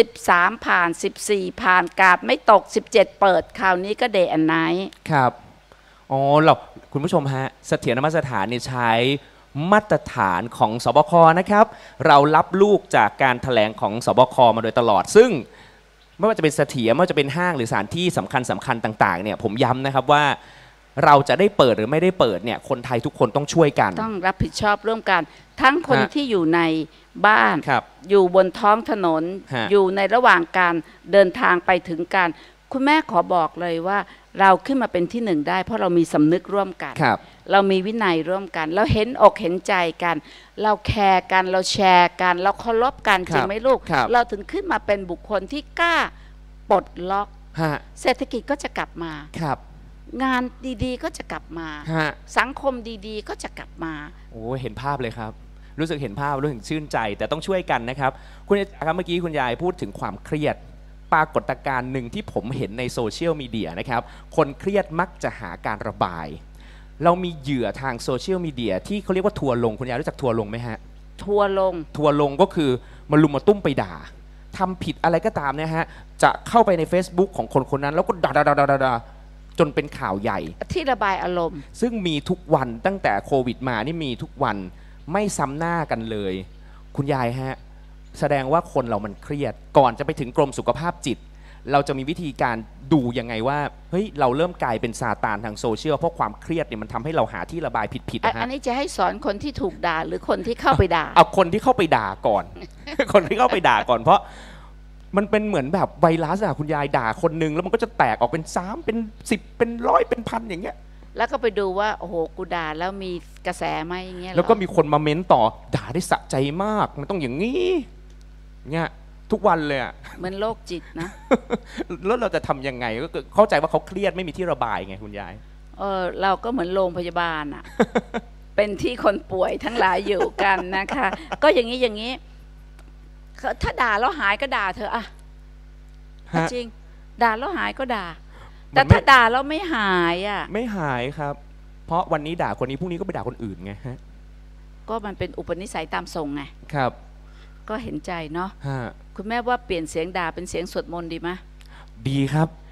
13ผ่าน14ผ่านกาดไม่ตก17เปิดคราวนี้ก็เดย์แอนด์ไนท์ครับอ๋อเราคุณผู้ชมฮะเสถียรธรรมสถานเนี่ยใช้มาตรฐานของสบคนะครับเรารับลูกจากการแถลงของสบคมาโดยตลอดซึ่งไม่ว่าจะเป็นเสถียรไม่ว่าจะเป็นห้างหรือสถานที่สำคัญต่างๆเนี่ยผมย้ำนะครับว่าเราจะได้เปิดหรือไม่ได้เปิดเนี่ยคนไทยทุกคนต้องช่วยกันต้องรับผิดชอบร่วมกันทั้งคนที่อยู่ในบ้านอยู่บนท้องถนนอยู่ในระหว่างการเดินทางไปถึงกันคุณแม่ขอบอกเลยว่าเราขึ้นมาเป็นที่หนึ่งได้เพราะเรามีสำนึกร่วมกันเรามีวินัยร่วมกันเราเห็นอกเห็นใจกันเราแคร์กันเราแชร์กันเราเคารพกันจริงไหมลูกเราถึงขึ้นมาเป็นบุคคลที่กล้าปลดล็อกเศรษฐกิจก็จะกลับมางานดีๆก็จะกลับมาสังคมดีๆก็จะกลับมาโอ้เห็นภาพเลยครับรู้สึกเห็นภาพรู้สึกชื่นใจแต่ต้องช่วยกันนะครับคุณยายครับเมื่อกี้คุณยายพูดถึงความเครียดปรากฏการณ์หนึ่งที่ผมเห็นในโซเชียลมีเดียนะครับคนเครียดมักจะหาการระบายเรามีเหยื่อทางโซเชียลมีเดียที่เขาเรียกว่าทัวร์ลงคุณยายรู้จักทัวร์ลงไหมฮะทัวร์ลงก็คือมาลุมมาตุ้มไปด่าทำผิดอะไรก็ตามนะฮะจะเข้าไปใน Facebook ของคนคนนั้นแล้วก็ด่าจนเป็นข่าวใหญ่ที่ระบายอารมณ์ซึ่งมีทุกวันตั้งแต่โควิดมานี่มีทุกวันไม่ซ้ำหน้ากันเลยคุณยายฮะแสดงว่าคนเรามันเครียดก่อนจะไปถึงกรมสุขภาพจิตเราจะมีวิธีการดูยังไงว่าเฮ้ยเราเริ่มกลายเป็นซาตานทางโซเชียลเพราะความเครียดเนี่ยมันทำให้เราหาที่ระบายผิดๆนะฮะอันนี้จะให้สอนคนที่ถูกด่าหรือคนที่เข้าไปด่าเอาคนที่เข้าไปด่าก่อน คนที่เข้าไปด่าก่อนเพราะมันเป็นเหมือนแบบไวรัสอะคุณยายด่าคนนึงแล้วมันก็จะแตกออกเป็น3เป็น10เป็น100เป็นพันอย่างเงี้ยแล้วก็ไปดูว่าโอ้โหกูด่าแล้วมีกระแสไหมอย่างเงี้ยแล้วก็มีคนมาเม้นต่อด่าได้สะใจมากมันต้องอย่างงี้เนี่ยทุกวันเลยอะเหมือนโรคจิตนะแล้วเราจะทำยังไงก็เข้าใจว่าเขาเครียดไม่มีที่ระบายไงคุณยายเราก็เหมือนโรงพยาบาลอะเป็นที่คนป่วยทั้งหลายอยู่กันนะคะก็อย่างนี้ถ้าด่าแล้วหายก็ด่าเธออะจริงด่าแล้วหายก็ด่าแต่ถ้าด่าแล้วไม่หายอะไม่หายครับเพราะวันนี้ด่าคนนี้พรุ่งนี้ก็ไปด่าคนอื่นไงฮะก็มันเป็นอุปนิสัยตามทรงไงครับก็เห็นใจเนาะคุณแม่ว่าเปลี่ยนเสียงด่าเป็นเสียงสวดมนต์ดีไหมดีครับ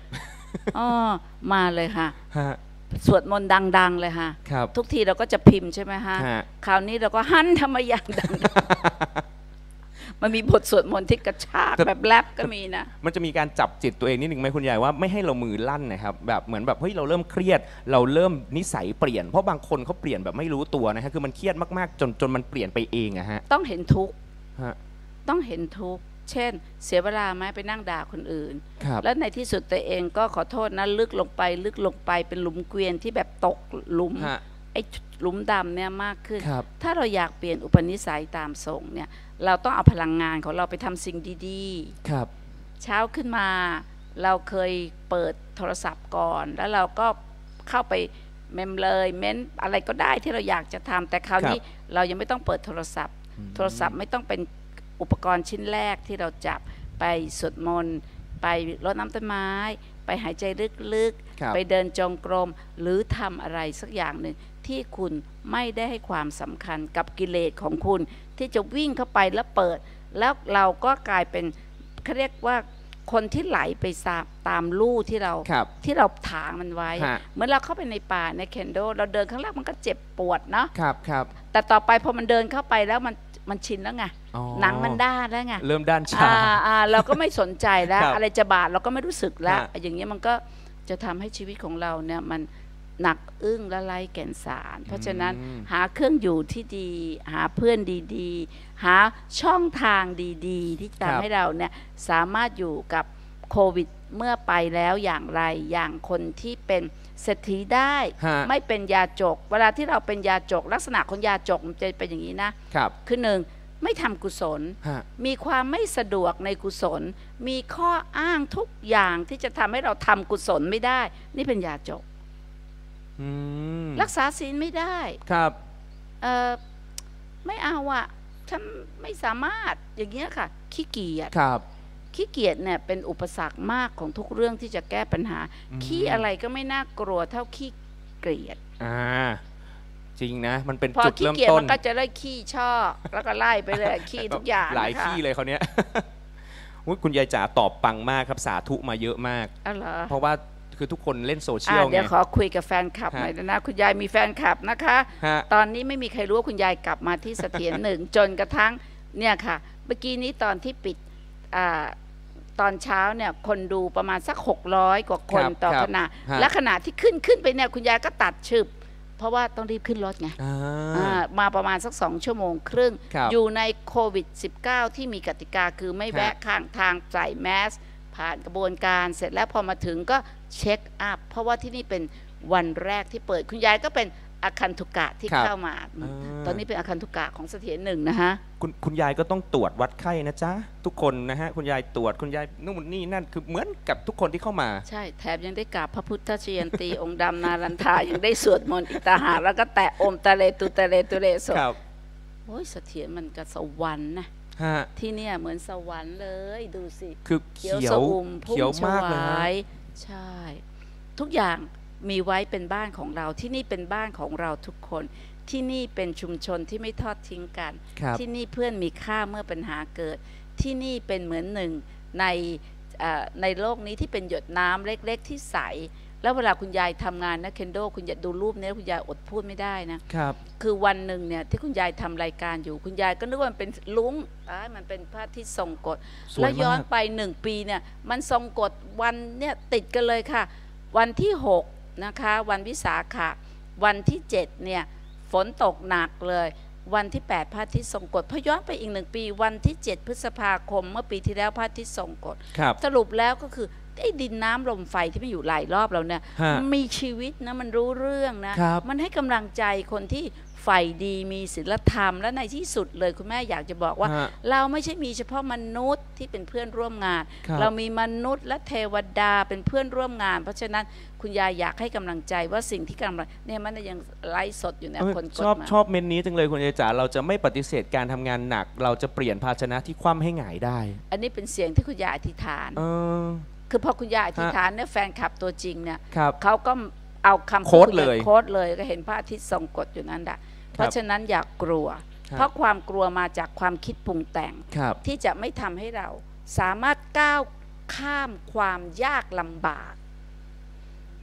อ๋อมาเลยค่ะฮะสวดมนต์ดังๆเลยค่ะครับทุกทีเราก็จะพิมพ์ใช่ไหมฮะฮะคราวนี้เราก็หันธรรมอย่างดังๆมันมีบทสวดมนต์ที่กระชากแบบแรปก็มีนะมันจะมีการจับจิตตัวเองนิดนึงไหมคุณยายว่าไม่ให้เรามือลั่นนะครับแบบเหมือนแบบเฮ้ยเราเริ่มเครียดเราเริ่มนิสัยเปลี่ยนเพราะบางคนเขาเปลี่ยนแบบไม่รู้ตัวนะฮะคือมันเครียดมากๆจนมันเปลี่ยนไปเองอะฮะต้องเห็นทุกข์ฮะต้องเห็นทุกข์เช่น เสียเวลาไหมไปนั่งด่าคนอื่นครับแล้วในที่สุดตัวเองก็ขอโทษนะลึกลงไปเป็นหลุมเกวียนที่แบบตกหลุมฮะไอ้หลุมดำเนี่ยมากขึ้นครับถ้าเราอยากเปลี่ยนอุปนิสัยตามทรงเนี่ยเราต้องเอาพลังงานของเราไปทำสิ่งดีๆครับเช้าขึ้นมาเราเคยเปิดโทรศัพท์ก่อน แล้วเราก็เข้าไปเมมเลยเม้นอะไรก็ได้ที่เราอยากจะทำแต่คราวนี้เรายังไม่ต้องเปิดโทรศัพท์ โทรศัพท์ไม่ต้องเป็นอุปกรณ์ชิ้นแรกที่เราจับไปสวดมนต์ไปรดน้ำต้นไม้ไปหายใจลึกครับๆไปเดินจงกรมหรือทำอะไรสักอย่างหนึ่งที่คุณไม่ได้ให้ความสำคัญกับกิเลสของคุณที่จะวิ่งเข้าไปแล้วเปิด แล้วเราก็กลายเป็นเขาเรียกว่าคนที่ไหลไปตามลู่ที่เราครับถางมันไว้ฮะเหมือนเราเข้าไปในป่าในเคนโดเราเดินข้างล่างมันก็เจ็บปวดเนาะครับครับแต่ต่อไปพอมันเดินเข้าไปแล้วมันชินแล้วไงอ๋อหนังมันด้านแล้วไงเริ่มด้านชาเราก็ไม่สนใจแล้วครับอะไรจะบาดเราก็ไม่รู้สึกแล้วฮะอย่างเงี้ยมันก็จะทำให้ชีวิตของเราเนี่ยมันหนักอึ้งและไร้แก่นสาร เพราะฉะนั้นหาเครื่องอยู่ที่ดี หาเพื่อนดีๆ หาช่องทางดีๆ ที่ทำให้เราเนี่ยสามารถอยู่กับโควิดเมื่อไปแล้วอย่างไรอย่างคนที่เป็นเศรษฐีได้ฮะไม่เป็นยาจก เวลาที่เราเป็นยาจก ลักษณะของยาจกมันจะเป็นอย่างนี้นะครับ คือหนึ่งไม่ทำกุศลฮะมีความไม่สะดวกในกุศล มีข้ออ้างทุกอย่างที่จะทำให้เราทำกุศลไม่ได้ นี่เป็นยาจกอืมรักษาศีลไม่ได้ครับไม่เอาอะฉันไม่สามารถอย่างเงี้ยค่ะขี้เกียจครับขี้เกียจเนี่ยเป็นอุปสรรคมากของทุกเรื่องที่จะแก้ปัญหา ขี้อะไรก็ไม่น่ากลัวเท่าขี้เกียจจริงนะ มันเป็นพอจุดขี้เริ่มเกียจต้นมันก็จะได้ขี้ชอบแล้วก็ไล่ไปเลยขี้ทุกอย่างหลายนะคะขี้เลยเขาเนี้ย อุ๊ยคุณยายจ๋าตอบปังมากครับสาธุมาเยอะมากอ๋อเหรอเพราะว่าคือทุกคนเล่นโซเชียลไงเดี๋ยวขอคุยกับแฟนคลับฮะหน่อยนะคุณยายมีแฟนคลับนะคะฮะตอนนี้ไม่มีใครรู้ว่าคุณยายกลับมาที่เสถียรหนึ่ง จนกระทั่งเนี่ยค่ะ เมื่อกี้นี้ตอนที่ปิดตอนเช้าเนี่ยคนดูประมาณสัก600 กว่าคนครับต่อครับขณะฮะและขณะที่ขึ้นไปเนี่ยคุณยายก็ตัดชึบเพราะว่าต้องรีบขึ้นรถไง มาประมาณสัก2 ชั่วโมงครึ่งครับอยู่ในโควิด -19 ที่มีกติกาคือไม่แวะข้างทางใส่แมสผ่านกระบวนการเสร็จแล้วพอมาถึงก็เช็คอัพเพราะว่าที่นี่เป็นวันแรกที่เปิดคุณยายก็เป็นอาคันตุกะที่ครับเข้ามา ตอนนี้เป็นอาคันตุกะของเสถียรหนึ่งนะฮะคุณยายก็ต้องตรวจวัดไข้นะจ๊ะ ทุกคนนะฮะ คุณยายตรวจคุณยายนู่นนี่นั่นคือเหมือนกับทุกคนที่เข้ามาใช่แถมยังได้กราบพระพุทธชยันตี องค์ดำนารันทายังได้สวดมนต์อิตาหาแล้วก็แตะอมตะเลตุตะเลตุเลสครับโอ้ยเสถียรมันกับสวรรค์นะฮะที่เนี่ยเหมือนสวรรค์เลยดูสิคือเขียวเขียสะวอุ่มพุ่เขียวงชมากเลยว นะายใช่ ทุกอย่างมีไว้เป็นบ้านของเราที่นี่เป็นบ้านของเราทุกคน ที่นี่เป็นชุมชนที่ไม่ทอดทิ้งกันครับที่นี่เพื่อนมีค่าเมื่อปัญหาเกิด ที่นี่เป็นเหมือนหนึ่งในโลกนี้ที่เป็นหยดน้ำเล็กๆที่ใส แล้วเวลาคุณยายทำงานนะเคนโดคุณยายดูรูปนี้คุณยายอดพูดไม่ได้นะครับคือวันหนึ่งเนี่ยที่คุณยายทำรายการอยู่คุณยายก็นึกว่ามันเป็นลุ้งมันเป็นพระอาทิตย์ทรงกฎสวยมากแล้วย้อนไป1 ปีเนี่ยมันทรงกฎวันเนี่ยติดกันเลยค่ะ วันที่6นะคะวันวิสาขะวันที่7เนี่ยฝนตกหนักเลยวันที่8พระอาทิตย์ทรงกฎพอย้อนไปอีก1 ปีวันที่7พฤษภาคมเมื่อปีที่แล้วพระอาทิตย์ทรงกฎครับสรุปแล้วก็คือไอ้ดินน้ำลมไฟที่มันอยู่หลายรอบเราเนี่ยฮะมีชีวิตนะมันรู้เรื่องนะครับ มันให้กำลังใจคนที่ใฝ่ดีมีศีลธรรมและในที่สุดเลยคุณแม่อยากจะบอกว่าฮะเราไม่ใช่มีเฉพาะมนุษย์ที่เป็นเพื่อนร่วมงานครับเรามีมนุษย์และเทวดาเป็นเพื่อนร่วมงาน เพราะฉะนั้นคุณยายอยากให้กำลังใจว่าสิ่งที่กำลังเนี่ยมันยังไลฟ์สดอยู่เนี่ยคนกดชอบมาชอบเมนนี้จังเลยคุณยายจ๋าเราจะไม่ปฏิเสธการทำงานหนัก เราจะเปลี่ยนภาชนะที่คว่ำให้หงายได้อันนี้เป็นเสียงที่คุณยายอธิษฐาน คือพอคุณยายอธิษฐานเนี่ยแฟนคลับตัวจริงเนี่ยครับเขาก็เอาคำโค้ดพูเลยโค้ดเลยก็เห็นพระอาทิตย์ทรงกฎอยู่นั่นแหละเพราะฉะนั้นอย่ากกลัวครับเพราะความกลัวมาจากความคิดปรุงแต่งครับที่จะไม่ทำให้เราสามารถก้าวข้ามความยากลำบาก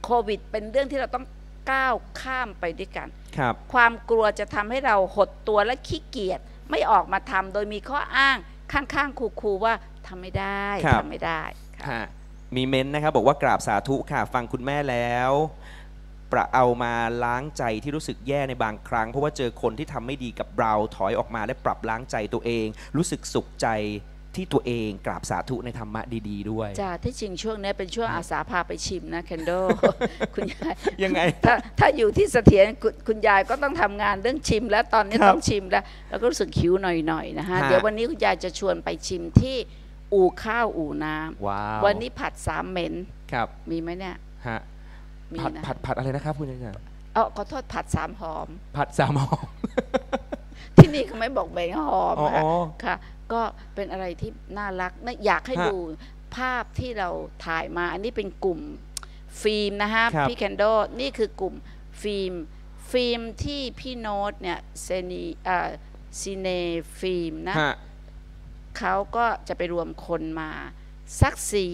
โควิดเป็นเรื่องที่เราต้องก้าวข้ามไปด้วยกันครับความกลัวจะทำให้เราหดตัวและขี้เกียจไม่ออกมาทำโดยมีข้ออ้างข้างๆคูๆว่าทำไม่ได้ทำไม่ได้ค่ะมีเม้นนะครับบอกว่ากราบสาธุค่ะฟังคุณแม่แล้วประเอามาล้างใจที่รู้สึกแย่ในบางครั้งเพราะว่าเจอคนที่ทำไม่ดีกับเราถอยออกมาและปรับล้างใจตัวเองรู้สึกสุขใจที่ตัวเองกราบสาธุในธรรมะดีๆด้วยจ้าที่จริงช่วงนี้เป็นช่วงอาสาพาไปชิมนะเคนโด คุณยายยังไงถ้าอยู่ที่เสถียรคุณยายก็ต้องทำงานเรื่องชิมแล้วตอนนี้ต้องชิมแล้วก็รู้สึกหิวหน่อยๆนะฮะเดี๋ยววันนี้คุณยายจะชวนไปชิมที่อู่ข้าวอู่น้ำวันนี้ผัดสามเหม็นครับมีไหมเนี่ยฮะผัดอะไรนะครับคุณยายขอโทษผัดสามหอมผัดสามหอมที่นี่เขาไม่บอกใบหอมค่ะก็เป็นอะไรที่น่ารักนะอยากให้ดูภาพที่เราถ่ายมาอันนี้เป็นกลุ่มฟิล์มนะฮะพี่แคนโดนี่คือกลุ่มฟิล์มที่พี่โน้ตเนี่ยซีเนฟิล์มนะเขาก็จะไปรวมคนมาสัก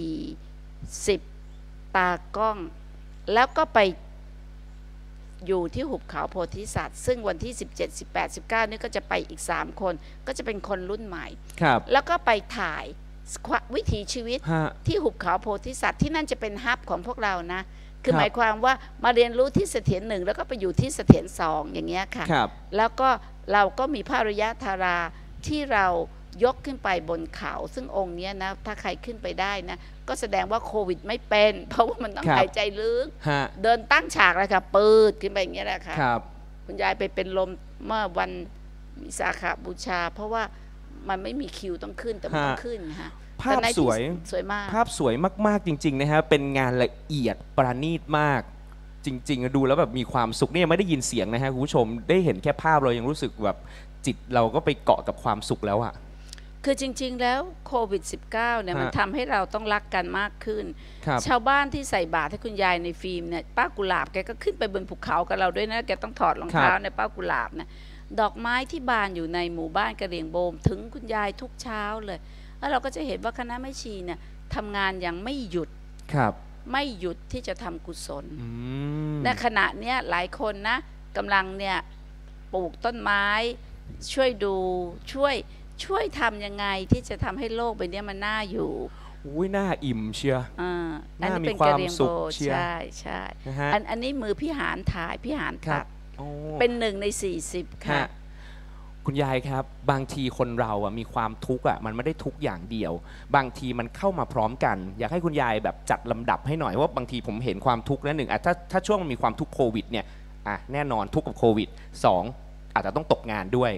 40 ตากล้องแล้วก็ไปอยู่ที่หุบเขาโพธิสัตว์ซึ่งวันที่ 17, 18, 19 นี่ก็จะไปอีก3 คนก็จะเป็นคนรุ่นใหม่แล้วก็ไปถ่ายวิถีชีวิตที่หุบเขาโพธิสัตว์ที่นั่นจะเป็นฮับของพวกเรานะคือหมายความว่ามาเรียนรู้ที่เสถียร1แล้วก็ไปอยู่ที่เสถียร2อย่างเงี้ยค่ะแล้วก็เราก็มีพระอริยธาราที่เรายกขึ้นไปบนเขาซึ่งองค์นี้นะถ้าใครขึ้นไปได้นะก็แสดงว่าโควิดไม่เป็นเพราะว่ามันต้องหายใจลึกเดินตั้งฉากเลยค่ะปืดขึ้นไปอย่างเงี้ยแหละค่ะคุณยายไปเป็นลมเมื่อวันวิสาขบูชาเพราะว่ามันไม่มีคิวต้องขึ้นแต่มันต้องขึ้นค่ะภาพสวยมากภาพสวยมากๆจริงๆนะฮะเป็นงานละเอียดประณีตมากจริงๆดูแล้วแบบมีความสุขนี่ยังไม่ได้ยินเสียงนะฮะคุณผู้ชมได้เห็นแค่ภาพเรายังรู้สึกแบบจิตเราก็ไปเกาะกับความสุขแล้วอะคือจริงๆแล้วโควิด -19 เนี่ยมันทำให้เราต้องรักกันมากขึ้นชาวบ้านที่ใส่บาตรให้คุณยายในฟิล์มเนี่ยป้ากุหลาบแกก็ขึ้นไปบนภูเขากับเราด้วยนะแกต้องถอดรองเท้าในป้ากุหลาบนะดอกไม้ที่บานอยู่ในหมู่บ้านกระเหรี่ยงโบมถึงคุณยายทุกเช้าเลยแล้วเราก็จะเห็นว่าคณะแม่ชีเนี่ยทำงานอย่างไม่หยุดไม่หยุดที่จะทำกุศลในขณะเนี้ยหลายคนนะกำลังเนี่ยปลูกต้นไม้ช่วยดูช่วยทำยังไงที่จะทำให้โลกใบนี้มันน่าอยู่อุ้ยน่าอิ่มเชียอันนี้เป็นกระเรียงโบใช่อันนี้มือพี่หานถ่ายพี่หานตัดเป็น1 ใน 40ค่ะคุณยายครับบางทีคนเราอ่ะมีความทุกข์อ่ะมันไม่ได้ทุกอย่างเดียวบางทีมันเข้ามาพร้อมกันอยากให้คุณยายแบบจัดลำดับให้หน่อยว่าบางทีผมเห็นความทุกข์นะ1ถ้าช่วงมีความทุกข์โควิดเนี่ยแน่นอนทุกข์กับโควิด2อาจจะต้องตกงานด้วย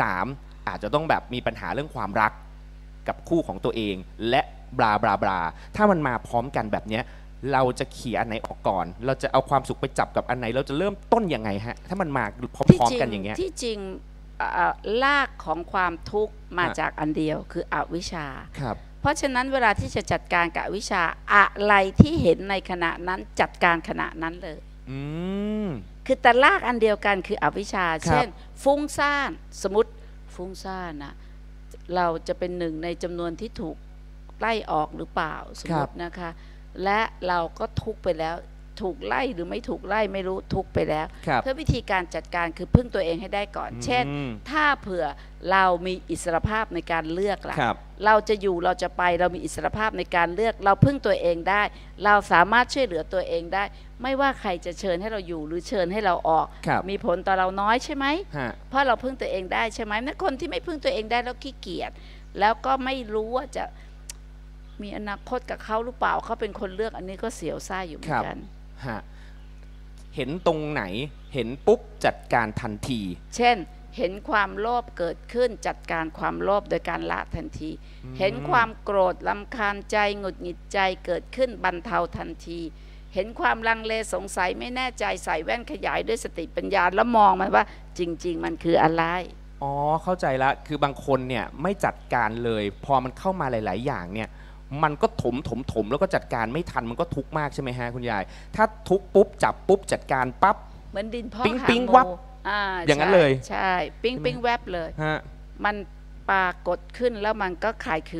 3อาจจะต้องแบบมีปัญหาเรื่องความรักกับคู่ของตัวเองและบลาบลาบลาถ้ามันมาพร้อมกันแบบนี้เราจะเขี่ยอันไหนออกก่อนเราจะเอาความสุขไปจับกับอันไหนเราจะเริ่มต้นยังไงฮะถ้ามันมาพร้อมๆกันอย่างเงี้ยที่จริงรากของความทุกข์มาจากอันเดียวคืออวิชชาเพราะฉะนั้นเวลาที่จะจัดการกับอวิชชาอะไรที่เห็นในขณะนั้นจัดการขณะนั้นเลยคือแต่รากอันเดียวกันคืออวิชชาเช่นฟุ้งซ่านสมมติฟุ้งซ่านนะเราจะเป็น1 ในจำนวนที่ถูกไล่ออกหรือเปล่าสมมตินะคะและเราก็ทุกข์ไปแล้วถูกไล่หรือไม่ถูกไล่ไม่รู้ทุกข์ไปแล้วเพื่อวิธีการจัดการคือพึ่งตัวเองให้ได้ก่อนเช่นถ้าเผื่อเรามีอิสรภาพในการเลือกล่ะเราจะอยู่เราจะไปเรามีอิสรภาพในการเลือกเราพึ่งตัวเองได้เราสามารถช่วยเหลือตัวเองได้ไม่ว่าใครจะเชิญให้เราอยู่หรือเชิญให้เราออกมีผลต่อเราน้อยใช่ไหมเพราะเราพึ่งตัวเองได้ใช่ไหมนะคนที่ไม่พึ่งตัวเองได้แล้วขี้เกียจแล้วก็ไม่รู้ว่าจะมีอนาคตกับเขาหรือเปล่าเขาเป็นคนเลือกอันนี้ก็เสียวซ่าอยู่เหมือนกันเห็นตรงไหนเห็นปุ๊บจัดการทันทีเช่นเห็นความโลภเกิดขึ้นจัดการความโลภโดยการละทันทีเห็นความโกรธรำคาญใจหงุดหงิดใจเกิดขึ้นบรรเทาทันทีเห็นความลังเลสงสัยไม่แน่ใจใส่แว่นขยายด้วยสติปัญญาแล้วมองมันว่าจริงๆมันคืออะไรเข้าใจละคือบางคนเนี่ยไม่จัดการเลยพอมันเข้ามาหลายๆอย่างเนี่ยมันก็ถมแล้วก็จัดการไม่ทันมันก็ทุกข์มากใช่ไหมฮะคุณยายถ้าทุกข์ปุ๊บจับปุ๊บจัดการปั๊บเหมือนดินพ่อปิ้งวับอย่างนั้นเลยใช่ปิ้งแวบเลยมันปรากฏขึ้นแล้วมันก็คลายคืน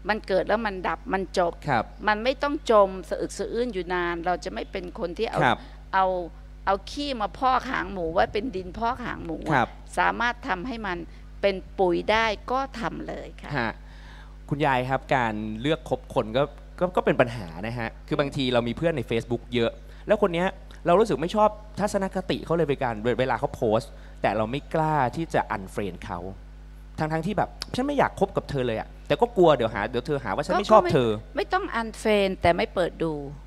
มันเกิดแล้วมันดับมันจบมันไม่ต้องจมสะอึกสะอื้นอยู่นานเราจะไม่เป็นคนที่เอาขี้มาพอกหางหมูไว้เป็นดินพอกหางหมูสามารถทำให้มันเป็นปุ๋ยได้ก็ทำเลยค่ะคุณยายครับการเลือกคบคนก็เป็นปัญหานะฮะคือบางทีเรามีเพื่อนใน Facebook เยอะแล้วคนนี้เรารู้สึกไม่ชอบทัศนคติเขาเลยไปการเวลาเขาโพสต์แต่เราไม่กล้าที่จะอันเฟรนด์เขาทั้งที่แบบฉันไม่อยากคบกับเธอเลยอะแต่ก็กลัวเดี๋ยวเธอหาว่าฉันไม่ชอบเธอไม่ต้องอันเฟรนด์แต่ไม่เปิดดู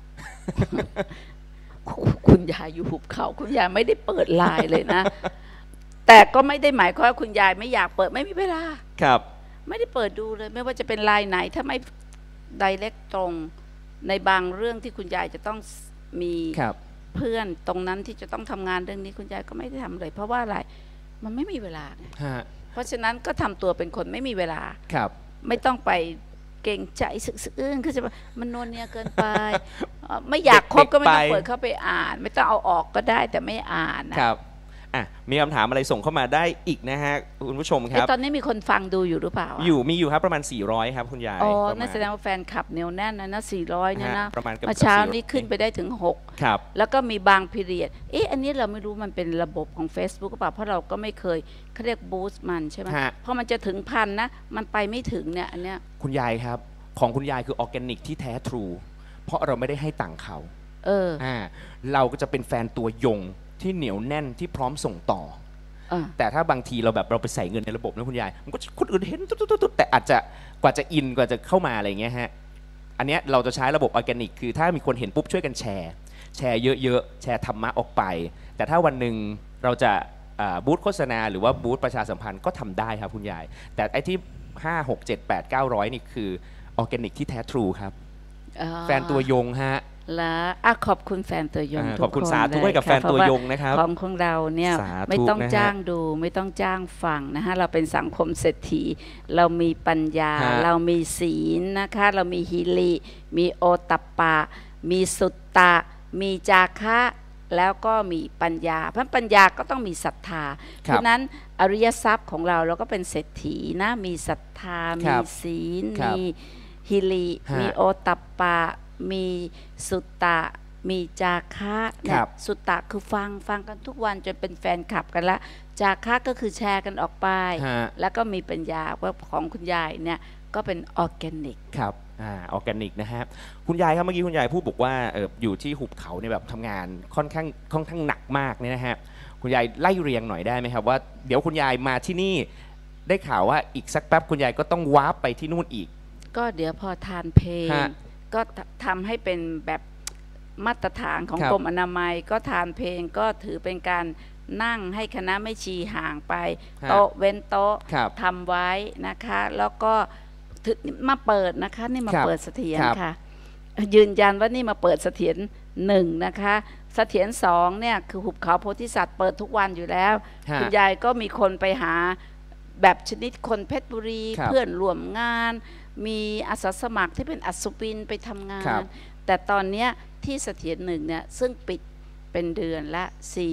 คุณยายอยู่หุบเขาคุณยายไม่ได้เปิดไลน์เลยนะแต่ก็ไม่ได้หมายความว่าคุณยายไม่อยากเปิดไม่มีเวลาครับไม่ได้เปิดดูเลยไม่ว่าจะเป็นไลน์ไหนถ้าไม่ไดเรกตรงในบางเรื่องที่คุณยายจะต้องมีเพื่อนตรงนั้นที่จะต้องทำงานเรื่องนี้คุณยายก็ไม่ได้ทำเลยเพราะว่าอะไรมันไม่มีเวลาไงเพราะฉะนั้นก็ทำตัวเป็นคนไม่มีเวลาไม่ต้องไปเก่งใจสึกอื้นคือจะมันนวลเนียเกินไปไม่อยากคบก็ไม่ต้องเปิดเข้าไปอ่านไม่ต้องเอาออกก็ได้แต่ไม่อ่านนะครับมีคำถามอะไรส่งเข้ามาได้อีกนะฮะคุณผู้ชมครับตอนนี้มีคนฟังดูอยู่หรือเปล่ามีอยู่ครับประมาณ400ครับคุณยายนั่นแสดงว่าแฟนคลับเหนียวแน่นนะ400เนี่ยนะเมื่อเช้านี้ขึ้นไปได้ถึง6 ครับแล้วก็มีบางพีเรียดอันนี้เราไม่รู้มันเป็นระบบของ Facebook หรือเปล่าเพราะเราก็ไม่เคยเขาเรียกบูสต์มันใช่ไหมพอมันจะถึงพันนะมันไปไม่ถึงเนี่ยอันเนี้ยคุณยายครับของคุณยายคือออร์แกนิกที่แท้ทรูเพราะเราไม่ได้ให้ตังค์เขาเราก็จะเป็นแฟนตัวยงที่เหนียวแน่นที่พร้อมส่งต่อแต่ถ้าบางทีเราไปใส่เงินในระบบนะคุณยายมันก็คนอื่นเห็นตุ๊ดแต่อาจจะกว่าจะอินกว่าจะเข้ามาอะไรเงี้ยฮะอันนี้เราจะใช้ระบบออร์แกนิกคือถ้ามีคนเห็นปุ๊บช่วยกันแชร์เยอะๆแชร์ธรรมะออกไปแต่ถ้าวันหนึ่งเราจะบูธโฆษณาหรือว่าบูธประชาสัมพันธ์ก็ทำได้ครับคุณยายแต่ไอ้ที่5 6 7 8 900นี่คือออร์แกนิกที่แท้ทรูครับแฟนตัวยงฮะแล้วขอบคุณแฟนตัวยงขอบคุณสาธุให้กับแฟนตัวยงนะครับของเราเนี่ยไม่ต้องจ้างดูไม่ต้องจ้างฟังนะฮะเราเป็นสังคมเศรษฐีเรามีปัญญาเรามีศีลนะคะเรามีหิริมีโอตัปปะมีสุตตะมีจาคะแล้วก็มีปัญญาเพราะปัญญาก็ต้องมีศรัทธาเพราะนั้นอริยทรัพย์ของเราก็เป็นเศรษฐีนะมีศรัทธามีศีลมีหิริมีโอตัปปะมีสุตตะมีจาคะเนี่ยสุตตะคือฟังกันทุกวันจนเป็นแฟนคลับกันละจาคะก็คือแชร์กันออกไปแล้วก็มีปัญญาว่าของคุณยายเนี่ยก็เป็นออร์แกนิกครับออร์แกนิกนะฮะคุณยายครับเมื่อกี้คุณยายพูดบอกว่าอยู่ที่หุบเขาเนี่ยแบบทำงานค่อนข้างหนักมากเนี่ยนะฮะคุณยายไล่เรียงหน่อยได้ไหมครับว่าเดี๋ยวคุณยายมาที่นี่ได้ข่าวว่าอีกสักแป๊บคุณยายก็ต้องวาร์ปไปที่นู่นอีกก็เดี๋ยวพอทานเพลงก็ทำให้เป็นแบบมาตรฐานของกรมอนามัยก็ทานเพลงก็ถือเป็นการนั่งให้คณะไม่ชีห่างไปโต๊ะเว้นโต๊ะทำไว้นะคะแล้วก็มาเปิดนะคะนี่มาเปิดเสถียรค่ะยืนยันว่านี่มาเปิดเสถียร1นะคะเสถียร2เนี่ยคือหุบเขาโพธิสัตว์เปิดทุกวันอยู่แล้วคุณยายก็มีคนไปหาแบบชนิดคนเพชรบุรีเพื่อนร่วมงานมีอาสาสมัครที่เป็นอัศวินไปทำงานแต่ตอนนี้ที่เสถียร1เนี่ยซึ่งปิดเป็นเดือนละ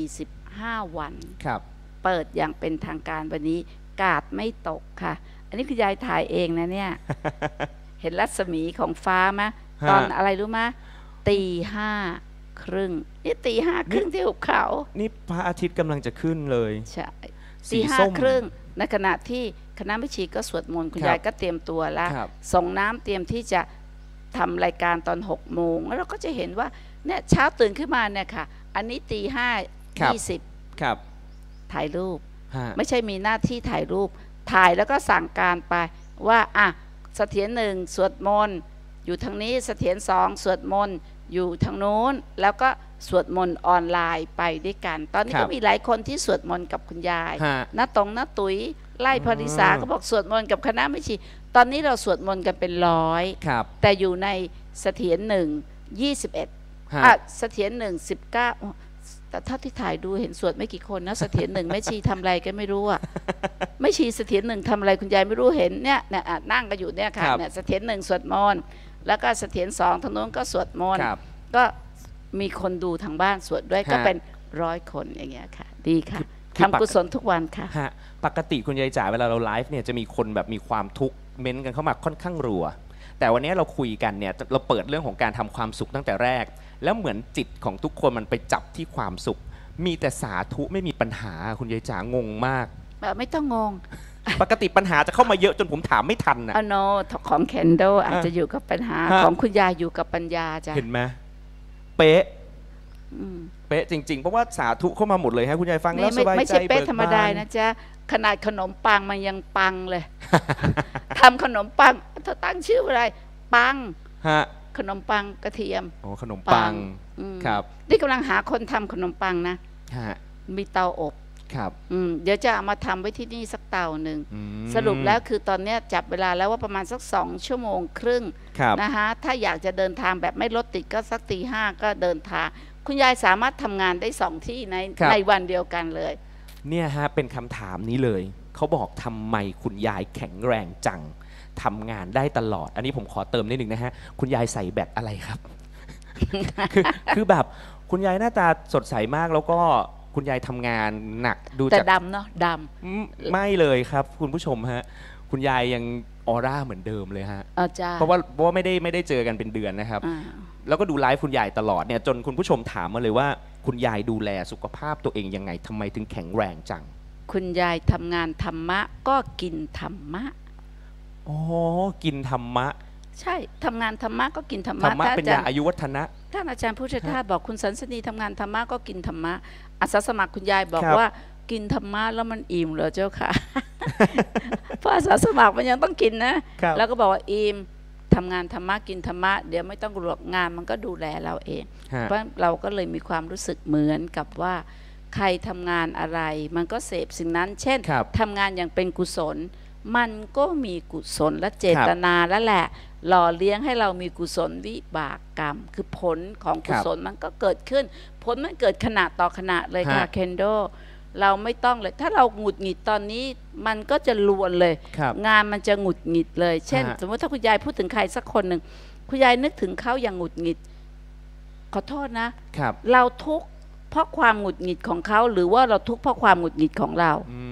45 วันเปิดอย่างเป็นทางการวันนี้กาดไม่ตกค่ะอันนี้คุณยายถ่ายเองนะเนี่ย เห็นรัศมีของฟ้าไหมตอนอะไรรู้ไหม5:30นี่5:30ที่หุบเขานี่พระอาทิตย์กำลังจะขึ้นเลยใช่5:30ในขณะที่คณะไม่ชีก็สวดมนต์คุณยายก็เตรียมตัวแล้วส่งน้ำเตรียมที่จะทำรายการตอน6 โมงแล้วเราก็จะเห็นว่าเนี่ยเช้าตื่นขึ้นมาเนี่ยค่ะอันนี้5:20ถ่ายรูปไม่ใช่มีหน้าที่ถ่ายรูปถ่ายแล้วก็สั่งการไปว่าเสถียร1สวดมนต์อยู่ทางนี้เสถียร2สวดมนต์อยู่ทางโน้นแล้วก็สวดมนต์ออนไลน์ไปด้วยกันตอนนี้ก็มีหลายคนที่สวดมนต์กับคุณยายน้าตุ๋ยไล่พริษาก็บอกสวดมนต์กับคณะไม่ชีตอนนี้เราสวดมนต์กันเป็น100แต่อยู่ในเสถียร1 21เสถียร1 19แต่เท่าที่ถ่ายดูเห็นสวดไม่กี่คนนะเสถียร1แม่ชีทำอะไรก็ไม่รู้อ่ะแม่ชีเสถียร1ทำอะไรคุณยายไม่รู้เห็นเนี่ยนั่งกันอยู่เนี่ยค่ะเนี่ยเสถียร1สวดมนต์แล้วก็เสถียร2ทางโน้นก็สวดมนต์ก็มีคนดูทางบ้านสวดด้วยก็เป็น100 คนอย่างเงี้ยค่ะดีค่ะทำกุศลทุกวันค่ะปกติคุณยายจ๋าเวลาเราไลฟ์เนี่ยจะมีคนแบบมีความทุกข์เม้นกันเข้ามาค่อนข้างรัวแต่วันนี้เราคุยกันเนี่ยเราเปิดเรื่องของการทำความสุขตั้งแต่แรก แล้วเหมือนจิตของทุกคนมันไปจับที่ความสุข มีแต่สาธุไม่มีปัญหาคุณยายจ๋างงมากไม่ต้องงงปกติปัญหาจะเข้ามาเยอะจนผมถามไม่ทันนะโนของแคนโดอาจจะอยู่กับปัญหาของคุณยายอยู่กับปัญญาจ้ะเห็นไหมเป๊ะเป๊ะจริงๆเพราะว่าสาธุเข้ามาหมดเลยฮะคุณยายฟังแล้วสบายใจไม่ใช่เป๊ะธรรมดานะจ๊ะขนาดขนมปังมันยังปังเลย ทำขนมปังเธอตั้งชื่ออะไรปังขนมปังกระเทียมขนมปังครับนี่กำลังหาคนทำขนมปังนะมีเตาอบครับเดี๋ยวจะเอามาทำไว้ที่นี่สักเตาหนึ่งสรุปแล้วคือตอนนี้จับเวลาแล้วว่าประมาณสัก2 ชั่วโมงครึ่งนะคะถ้าอยากจะเดินทางแบบไม่รถติดก็สักตี 5ก็เดินทางคุณยายสามารถทำงานได้2 ที่ในวันเดียวกันเลยเนี่ยฮะเป็นคำถามนี้เลยเขาบอกทำไมคุณยายแข็งแรงจังทำงานได้ตลอดอันนี้ผมขอเติมนิดนึงนะฮะคุณยายใส่แบตอะไรครับ คือแบบคุณยายหน้าตาสดใสมากแล้วก็คุณยายทำงานหนักดูแต่ดำเนาะดำไม่เลยครับคุณผู้ชมฮะคุณยายยังออร่าเหมือนเดิมเลยฮะเพราะว่าไม่ได้เจอกันเป็นเดือนนะครับแล้วก็ดูไลฟ์คุณยายตลอดเนี่ยจนคุณผู้ชมถามมาเลยว่าคุณยายดูแลสุขภาพตัวเองยังไงทำไมถึงแข็งแรงจังคุณยายทำงานธรรมะก็กินธรรมะอ๋อกินธรรมะใช่ทำงานธรรมะก็กินธรรมะธรรมะเป็นยาอายุวัฒนะท่านอาจารย์พุทธทาสบอกคุณสันสนีทำงานธรรมะก็กินธรรมะอาสาสมัครคุณยายบอกว่ากินธรรมะแล้วมันอิ่มเหรอเจ้าค่ะเพราะอาสาสมัครมันยังต้องกินนะแล้วก็บอกว่าอิ่มทำงานธรรมะกินธรรมะเดี๋ยวไม่ต้องหลอกงานมันก็ดูแลเราเองเพราะเราก็เลยมีความรู้สึกเหมือนกับว่าใครทำงานอะไรมันก็เสพสิ่งนั้นเช่นทำงานอย่างเป็นกุศลมันก็มีกุศลและเจตนาแล้วแหละหล่อเลี้ยงให้เรามีกุศลวิบากกรรมคือผลของกุศลมันก็เกิดขึ้นผลมันเกิดขณะต่อขณะเลยค่ะเคนโดเราไม่ต้องเลยถ้าเราหงุดหงิดตอนนี้มันก็จะลวนเลยงานมันจะหงุดหงิดเลยเช่นสมมติถ้าคุณยายพูดถึงใครสักคนหนึ่งคุณยายนึกถึงเขาอย่างหงุดหงิดขอโทษนะเราทุกข์เพราะความหงุดหงิดของเขาหรือว่าเราทุกข์เพราะความหงุดหงิดของเรา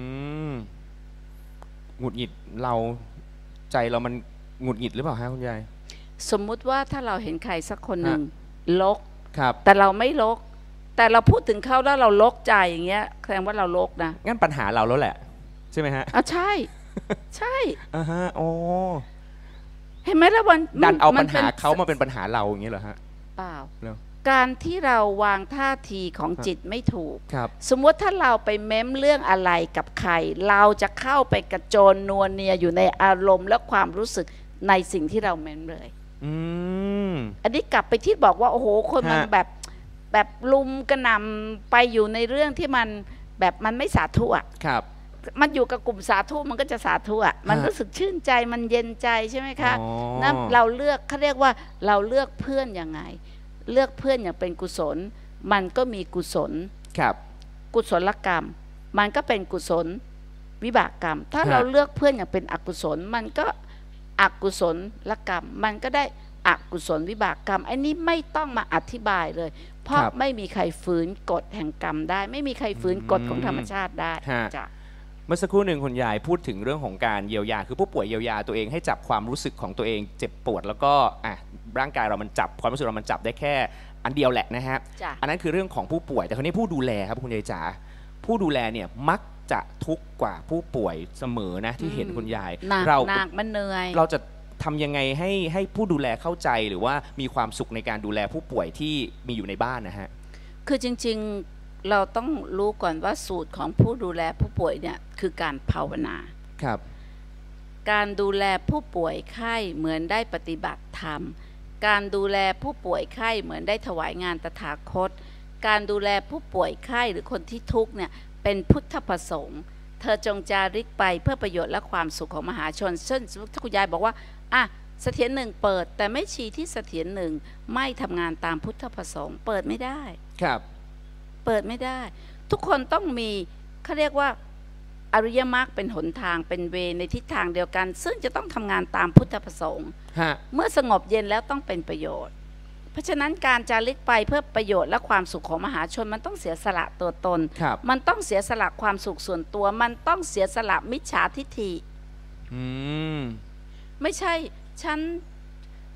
หงุดหงิดเราใจเรามันหงุดหงิดหรือเปล่าฮะคุณยายสมมุติว่าถ้าเราเห็นใครสักคนหนึ่งลกแต่เราไม่ลกแต่เราพูดถึงเขาแล้วเราลกใจอย่างเงี้ยแสดงว่าเราลกนะงั้นปัญหาเราแล้วแหละใช่ไหมฮะใช่ใช่ฮะโอ้เห็นไหมแล้วมันดันเอาปัญหาเขามาเป็นปัญหาเราอย่างเงี้ยเหรอฮะเปล่าการที่เราวางท่าทีของจิตไม่ถูกสมมติถ้าเราไปเม้มเรื่องอะไรกับใครเราจะเข้าไปกระโจนนัวเนียอยู่ในอารมณ์และความรู้สึกในสิ่งที่เราเม้มเลยอันนี้กลับไปที่บอกว่าโอ้โหคนมันแบบลุมกระหน่ำไปอยู่ในเรื่องที่มันแบบมันไม่สาธุอ่ะมันอยู่กับกลุ่มสาธุมันก็จะสาธุอ่ะมันรู้สึกชื่นใจมันเย็นใจใช่ไหมคะนั่นเราเลือกเขาเรียกว่าเราเลือกเพื่อนยังไงเลือกเพื่อนอย่างเป็นกุศลมันก็มีกุศลกุศลกรรมมันก็เป็นกุศลวิบากกรรมถ้าเราเลือกเพื่อนอย่างเป็นอกุศลมันก็อกุศลกรรมมันก็ได้อกุศลวิบากกรรมอันนี้ไม่ต้องมาอธิบายเลยเพราะไม่มีใครฝืนกฎแห่งกรรมได้ไม่มีใครฝืนกฎของธรรมชาติได้จ้ะเมื่อสักครู่หนึ่งคุณยายพูดถึงเรื่องของการเยียวยาคือผู้ป่วยเยียวยาตัวเองให้จับความรู้สึกของตัวเองเจ็บปวดแล้วก็ร่างกายเรามันจับความรู้สึกเรามันจับได้แค่อันเดียวแหละนะฮะอันนั้นคือเรื่องของผู้ป่วยแต่คราวนี้ผู้ดูแลครับคุณยายจ๋าผู้ดูแลเนี่ยมักจะทุกข์กว่าผู้ป่วยเสมอนะที่เห็นคุณยายเราหนักมันเหนื่อยเราจะทำยังไงให้ผู้ดูแลเข้าใจหรือว่ามีความสุขในการดูแลผู้ป่วยที่มีอยู่ในบ้านนะฮะคือจริงๆเราต้องรู้ก่อนว่าสูตรของผู้ดูแลผู้ป่วยเนี่ยคือการภาวนาครับการดูแลผู้ป่วยไข้เหมือนได้ปฏิบัติธรรมการดูแลผู้ป่วยไข้เหมือนได้ถวายงานตถาคตการดูแลผู้ป่วยไข้หรือคนที่ทุกข์เนี่ยเป็นพุทธประสงค์เธอจงจาริกไปเพื่อประโยชน์และความสุขของมหาชนเช่นถ้าคุณยายบอกว่าเสถียรหนึ่งเปิดแต่ไม่ชี้ที่เสถียรหนึ่งไม่ทำงานตามพุทธประสงค์เปิดไม่ได้ครับเปิดไม่ได้ทุกคนต้องมีเขาเรียกว่าอริยมรรคเป็นหนทางเป็นเวในทิศทางเดียวกันซึ่งจะต้องทำงานตามพุทธประสงค์เมื่อสงบเย็นแล้วต้องเป็นประโยชน์เพราะฉะนั้นการจาริกไปเพื่อประโยชน์และความสุขของมหาชนมันต้องเสียสละตัวตนมันต้องเสียสละความสุขส่วนตัวมันต้องเสียสละมิจฉาทิฏฐิไม่ใช่ฉัน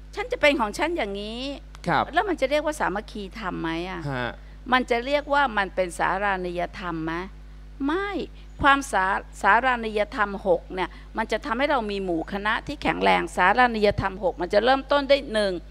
ฉันจะเป็นของฉันอย่างนี้แล้วมันจะเรียกว่าสามัคคีธรรมไหมอ่ะมันจะเรียกว่ามันเป็นสารานิยธรรมไหมไม่ความสารานิยธรรม6เนี่ยมันจะทำให้เรามีหมู่คณะที่แข็งแรงสารานิยธรรม6มันจะเริ่มต้นได้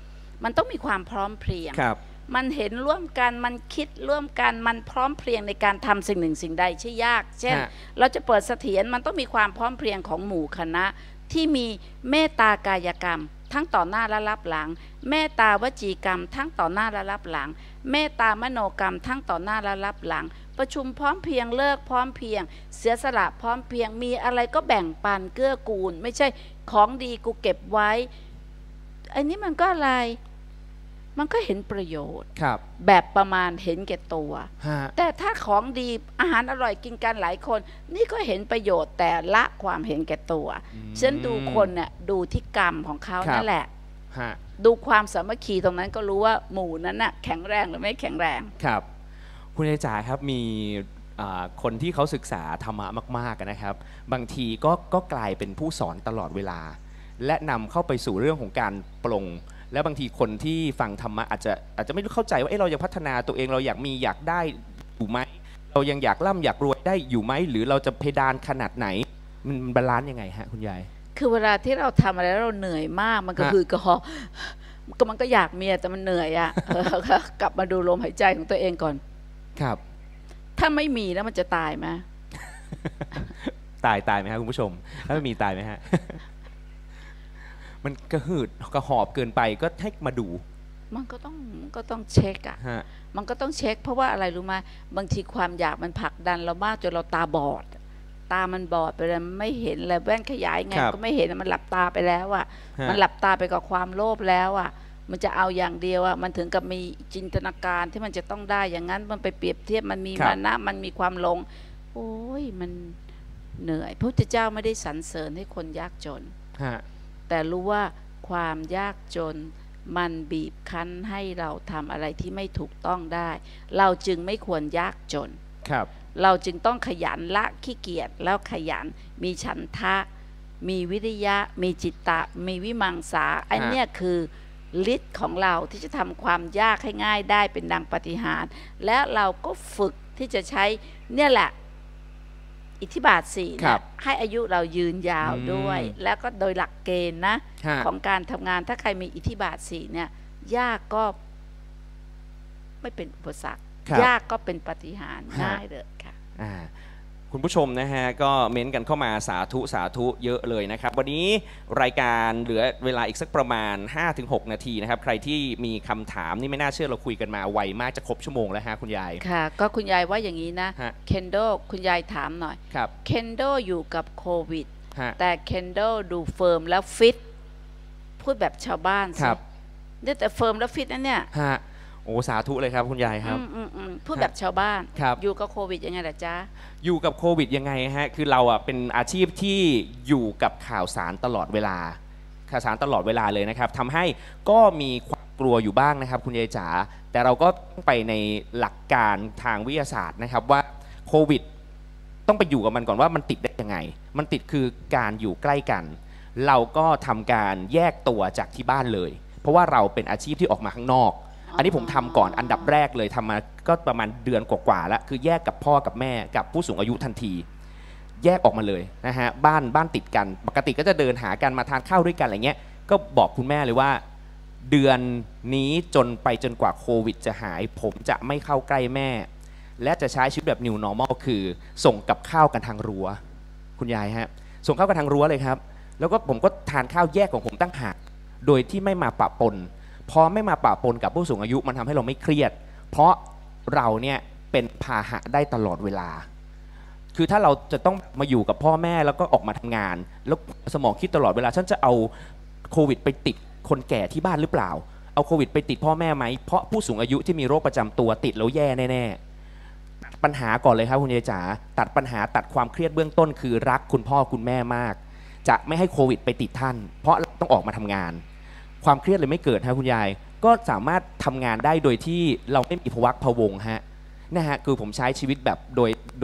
1มันต้องมีความพร้อมเพรียงมันเห็นร่วมกันมันคิดร่วมกันมันพร้อมเพรียงในการทำสิ่งหนึ่งสิ่งใดใช่ยากเช่นเราจะเปิดเสถียรมันต้องมีความพร้อมเพรียงของหมู่คณะที่มีเมตตากายกรรมทั้งต่อหน้าและรับหลังเมตตาวจีกรรมทั้งต่อหน้าและรับหลังเมตตามโนกรรมทั้งต่อหน้าและรับหลังประชุมพร้อมเพรียงเลิกพร้อมเพรียงเสียสละพร้อมเพรียงมีอะไรก็แบ่งปันเกื้อกูลไม่ใช่ของดีกูเก็บไว้อันนี้มันก็อะไรมันก็เห็นประโยชน์แบบประมาณเห็นแก่ตัวแต่ถ้าของดีอาหารอร่อยกินกันหลายคนนี่ก็เห็นประโยชน์แต่ละความเห็นแก่ตัวฉันดูคนเนี่ยดูที่กรรมของเขานั่นแหละดูความสามัคคีตรงนั้นก็รู้ว่าหมู่นั้นน่ะแข็งแรงหรือไม่แข็งแรงครับคุณยายจ๋าครับมีคนที่เขาศึกษาธรรมะมากๆนะครับบางทีก็กลายเป็นผู้สอนตลอดเวลาและนำเข้าไปสู่เรื่องของการปลงและบางทีคนที่ฟังธรรมะอาจจะไม่เข้าใจว่าเรายังพัฒนาตัวเองเราอยากมีอยากได้อยู่ไหมเรายังอยากร่ำอยากรวยได้อยู่ไหมหรือเราจะเพดานขนาดไหนมันบาลานซ์ยังไงฮะคุณยายคือเวลาที่เราทำอะไรแล้วเราเหนื่อยมากมันก็คือกระหอบมันก็อยากมีแต่มันเหนื่อยอ่ะกลับมาดูลมหายใจของตัวเองก่อนครับถ้าไม่มีแล้วมันจะตายไหมตายไหมฮะคุณผู้ชมถ้าไม่มีตายไหมฮะมันกระหืดกระหอบเกินไปก็ให้มาดูมันก็ต้องเช็คอ่ะมันก็ต้องเช็คเพราะว่าอะไรรู้ไหมบางทีความอยากมันผลักดันเรามากจนเราตาบอดตามันบอดไปเลยไม่เห็นเลยแว่นขยายไงก็ไม่เห็นมันหลับตาไปแล้วอ่ะมันหลับตาไปกับความโลภแล้วอ่ะมันจะเอาอย่างเดียวอ่ะมันถึงกับมีจินตนาการที่มันจะต้องได้อย่างนั้นมันไปเปรียบเทียบมันมีมานะมันมีความหลงโอ้ยมันเหนื่อยพระพุทธเจ้าไม่ได้สรรเสริญให้คนยากจนแต่รู้ว่าความยากจนมันบีบคั้นให้เราทำอะไรที่ไม่ถูกต้องได้เราจึงไม่ควรยากจนเราจึงต้องขยันละขี้เกียจแล้วขยันมีฉันทะมีวิริยะมีจิตตะมีวิมังสาอันเนี้ยคือฤทธิ์ของเราที่จะทำความยากให้ง่ายได้เป็นดังปาฏิหาริย์และเราก็ฝึกที่จะใช้เนี่ยแหละอิทธิบาท4เนี่ยให้อายุเรายืนยาวด้วยแล้วก็โดยหลักเกณฑ์นะของการทำงานถ้าใครมีอิทธิบาท4เนี่ยยากก็ไม่เป็นอุปสรรคยากก็เป็นปาฏิหาริย์ง่ายเลยค่ะคุณผู้ชมนะฮะก็เม้นกันเข้ามาสาธุเยอะเลยนะครับวันนี้รายการเหลือเวลาอีกสักประมาณ 5-6 นาทีนะครับใครที่มีคำถามนี่ไม่น่าเชื่อเราคุยกันมาไวมากจะครบชั่วโมงแล้วฮะคุณยายค่ะก็คุณยายว่าอย่างนี้นะเคนโดคุณยายถามหน่อยเคนโดอยู่กับโควิดแต่เคนโดดูเฟิร์มแล้วฟิตพูดแบบชาวบ้านสิเนี่ยแต่เฟิร์มแล้วฟิตนะเนี่ยโอ้สาธุเลยครับคุณยายครับพูดแบบชาวบ้านอยู่กับโควิดยังไงล่ะจ๊ะอยู่กับโควิดยังไงฮะคือเราอ่ะเป็นอาชีพที่อยู่กับข่าวสารตลอดเวลาเลยนะครับทำให้ก็มีความกลัวอยู่บ้างนะครับคุณยายจ๋าแต่เราก็ไปในหลักการทางวิทยาศาสตร์นะครับว่าโควิดต้องไปอยู่กับมันก่อนว่ามันติดได้ยังไงมันติดคือการอยู่ใกล้กันเราก็ทำการแยกตัวจากที่บ้านเลยเพราะว่าเราเป็นอาชีพที่ออกมาข้างนอกอันนี้ผมทำก่อนอันดับแรกเลยทำมาก็ประมาณเดือนกว่าๆแล้วคือแยกกับพ่อกับแม่กับผู้สูงอายุทันทีแยกออกมาเลยนะฮะบ้านติดกันปกติก็จะเดินหากันมาทานข้าวด้วยกันอะไรเงี้ยก็บอกคุณแม่เลยว่าเดือนนี้จนกว่าโควิดจะหายผมจะไม่เข้าใกล้แม่และจะใช้ชีวิตแบบ New Normal คือส่งกับข้าวกันทางรั้วคุณยายฮะส่งข้าวกันทางรั้วเลยครับแล้วก็ผมก็ทานข้าวแยกของผมตั้งหากโดยที่ไม่มาปะปนพอไม่มาปะปนกับผู้สูงอายุมันทำให้เราไม่เครียดเพราะเราเนี่ยเป็นพาหะได้ตลอดเวลาคือถ้าเราจะต้องมาอยู่กับพ่อแม่แล้วก็ออกมาทำงานแล้วสมองคิดตลอดเวลาฉันจะเอาโควิดไปติดคนแก่ที่บ้านหรือเปล่าเอาโควิดไปติดพ่อแม่ไหมเพราะผู้สูงอายุที่มีโรคประจำตัวติดแล้วแย่แน่ๆปัญหาก่อนเลยครับคุณยายจ๋าตัดปัญหาตัดความเครียดเบื้องต้นคือรักคุณพ่อคุณแม่มากจะไม่ให้โควิดไปติดท่านเพราะต้องออกมาทำงานความเครียดเลยไม่เกิดฮะคุณยายก็สามารถทำงานได้โดยที่เราไม่มีภวักพะวงฮะนะฮะคือผมใช้ชีวิตแบบโดยยึด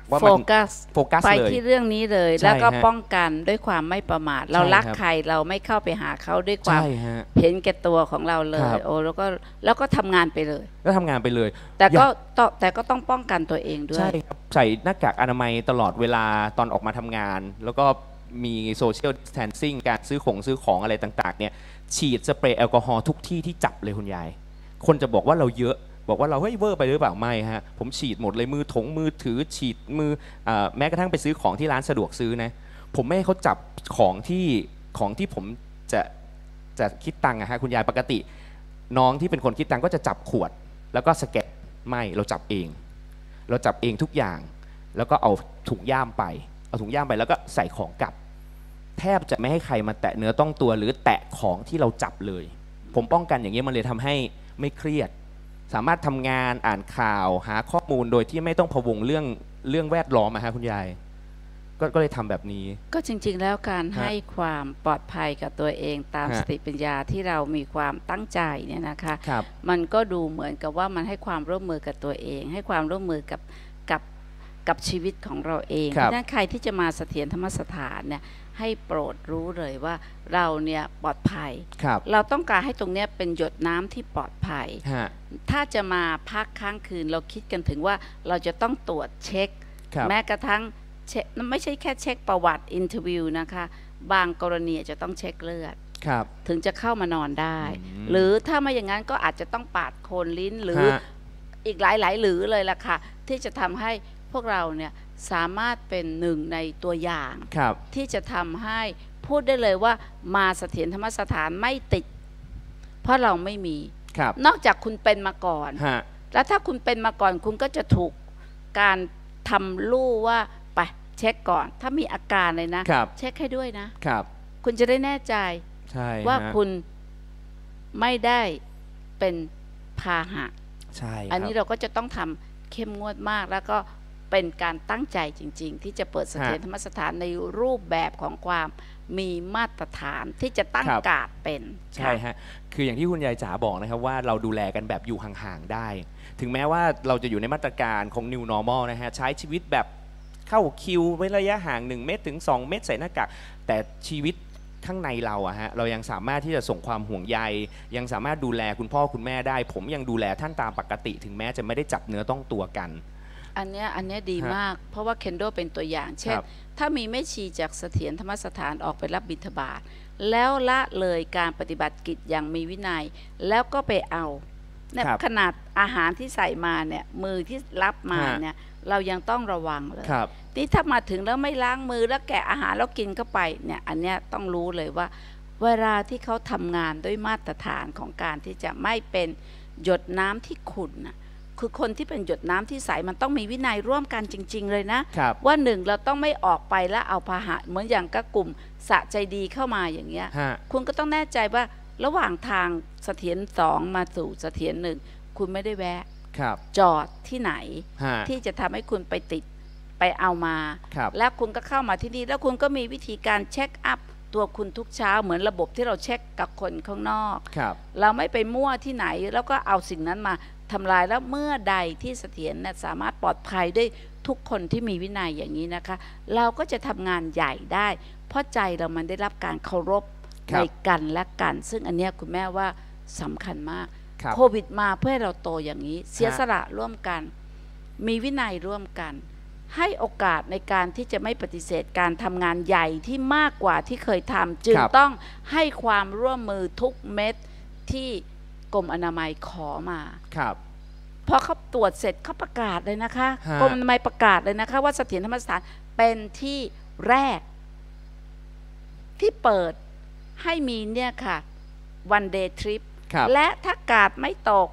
ว่าโฟมันกัสโฟกัสไปเลยที่เรื่องนี้เลยใช่แล้วก็ฮะป้องกันด้วยความไม่ประมาทเราใช่รักครับใครเราไม่เข้าไปหาเขาด้วยความใช่ฮะเห็นแก่ตัวของเราเลครัยบโอ้แล้วก็ทำงานไปเลยแล้วทำงานไปเลยแต่ก็ต้องป้องกันตัวเองด้วยใช่ครับใส่หน้ากากอนามัยตลอดเวลาตอนออกมาทำงาน แล้วก็มีโซเชียลดิสแทนซิ่งการซื้อของอะไรต่างๆเนี่ยฉีดสเปรย์แอลกอฮอล์ทุกที่ที่จับเลยคุณยายคนจะบอกว่าเราเยอะบอกว่าเราเฮ้ยเวอร์ไปหรือเปล่าไม่ฮะผมฉีดหมดเลยมือถือฉีดแม้กระทั่งไปซื้อของที่ร้านสะดวกซื้อนะผมไม่ให้เขาจับของที่ผมจะคิดตังค์อะฮะคุณยายปกติน้องที่เป็นคนคิดตังค์ก็จะจับขวดแล้วก็สแกนไม่เราจับเองทุกอย่างแล้วก็เอาถุงย่ามไปแล้วก็ใส่ของกลับแทบจะไม่ให้ใครมาแตะเนื้อต้องตัวหรือแตะของที่เราจับเลยผมป้องกันอย่างนี้มันเลยทำให้ไม่เครียดสามารถทำงานอ่านข่าวหาข้อมูลโดยที่ไม่ต้องพะวงเรื่องแวดล้อมอะฮะคุณยายก็เลยทำแบบนี้ก็จริงๆแล้วการให้ความปลอดภัยกับตัวเองตามสติปัญญาที่เรามีความตั้งใจเนี่ยนะคะมันก็ดูเหมือนกับว่ามันให้ความร่วมมือกับตัวเองให้ความร่วมมือกับชีวิตของเราเองดังนั้นใครที่จะมาเสถียรธรรมสถานเนี่ยให้โปรดรู้เลยว่าเราเนี่ยปลอดภัยเราต้องการให้ตรงนี้เป็นหยดน้ำที่ปลอดภัยถ้าจะมาพักค้างคืนเราคิดกันถึงว่าเราจะต้องตรวจเช็คแม้กระทั่งไม่ใช่แค่เช็คประวัติอินเทอร์วิวนะคะบางกรณีจะต้องเช็คเลือดถึงจะเข้ามานอนได้หรือถ้าไม่อย่างนั้นก็อาจจะต้องปาดโคนลิ้นหรืออีกหลายหรือเลยล่ะค่ะที่จะทำให้พวกเราเนี่ยสามารถเป็นหนึ่งในตัวอย่างที่จะทำให้พูดได้เลยว่ามาเสถียรธรรมสถานไม่ติดเพราะเราไม่มีนอกจากคุณเป็นมาก่อนแล้วถ้าคุณเป็นมาก่อนคุณก็จะถูกการทำลู่ว่าไปเช็คก่อนถ้ามีอาการเลยนะเช็คให้ด้วยนะคุณจะได้แน่ใจว่าคุณไม่ได้เป็นพาหะอันนี้เราก็จะต้องทำเข้มงวดมากแล้วก็เป็นการตั้งใจจริงๆที่จะเปิดเสถียรธรรมสถานในรูปแบบของความมีมาตรฐานที่จะตั้งการ์ดเป็นใช่ฮะคืออย่างที่คุณยายจ๋าบอกนะครับว่าเราดูแลกันแบบอยู่ห่างๆได้ถึงแม้ว่าเราจะอยู่ในมาตรการของ New Normal นะฮะใช้ชีวิตแบบเข้าคิวไว้ระยะห่าง1 เมตรถึง 2 เมตรใส่หน้ากากแต่ชีวิตข้างในเราอะฮะเรายังสามารถที่จะส่งความห่วงใยยังสามารถดูแลคุณพ่อคุณแม่ได้ผมยังดูแลท่านตามปกติถึงแม้จะไม่ได้จับเนื้อต้องตัวกันอันนี้ดีมากเพราะว่าเคนโดเป็นตัวอย่างเช่นถ้ามีแม่ชีจากเสถียรธรรมสถานออกไปรับบิณฑบาตแล้วละเลยการปฏิบัติกิจอย่างมีวินัยแล้วก็ไปเอาเนี่ยขนาดอาหารที่ใส่มาเนี่ยมือที่รับมาเนี่ยเรายังต้องระวังเลยนี่ถ้ามาถึงแล้วไม่ล้างมือแล้วแกะอาหารแล้วกินเข้าไปเนี่ยอันเนี้ยต้องรู้เลยว่าเวลาที่เขาทำงานด้วยมาตรฐานของการที่จะไม่เป็นหยดน้ำที่ขุ่นนะคือคนที่เป็นหยดน้ำที่ใสมันต้องมีวินัยร่วมกันจริงๆเลยนะว่าหนึ่งเราต้องไม่ออกไปแล้วเอาพาหะเหมือนอย่างกับกลุ่มสะใจดีเข้ามาอย่างเงี้ยคุณก็ต้องแน่ใจว่าระหว่างทางเสถียร2มาสู่เสถียร1คุณไม่ได้แวะจอดที่ไหนที่จะทำให้คุณไปติดไปเอามาแล้วคุณก็เข้ามาที่นี่แล้วคุณก็มีวิธีการเช็คอัพตัวคุณทุกเช้าเหมือนระบบที่เราเช็คกับคนข้างนอกเราไม่ไปมั่วที่ไหนแล้วก็เอาสิ่งนั้นมาทำลายแล้วเมื่อใดที่เสถียรสามารถปลอดภัยด้วยทุกคนที่มีวินัยอย่างนี้นะคะเราก็จะทำงานใหญ่ได้เพราะใจเรามันได้รับการเคารพในกันและกันซึ่งอันนี้คุณแม่ว่าสำคัญมากโควิดมาเพื่อให้เราโตอย่างนี้เสียสละร่วมกันมีวินัยร่วมกันให้โอกาสในการที่จะไม่ปฏิเสธการทำงานใหญ่ที่มากกว่าที่เคยทำจึงต้องให้ความร่วมมือทุกเม็ดที่กรมอนามัยขอมาพอเขาตรวจเสร็จเขาประกาศเลยนะคะกรมอนามัยประกาศเลยนะคะว่าเสถียรธรรมสถานเป็นที่แรกที่เปิดให้มีเนี่ยค่ะone day trip และถ้ากาดไม่ตก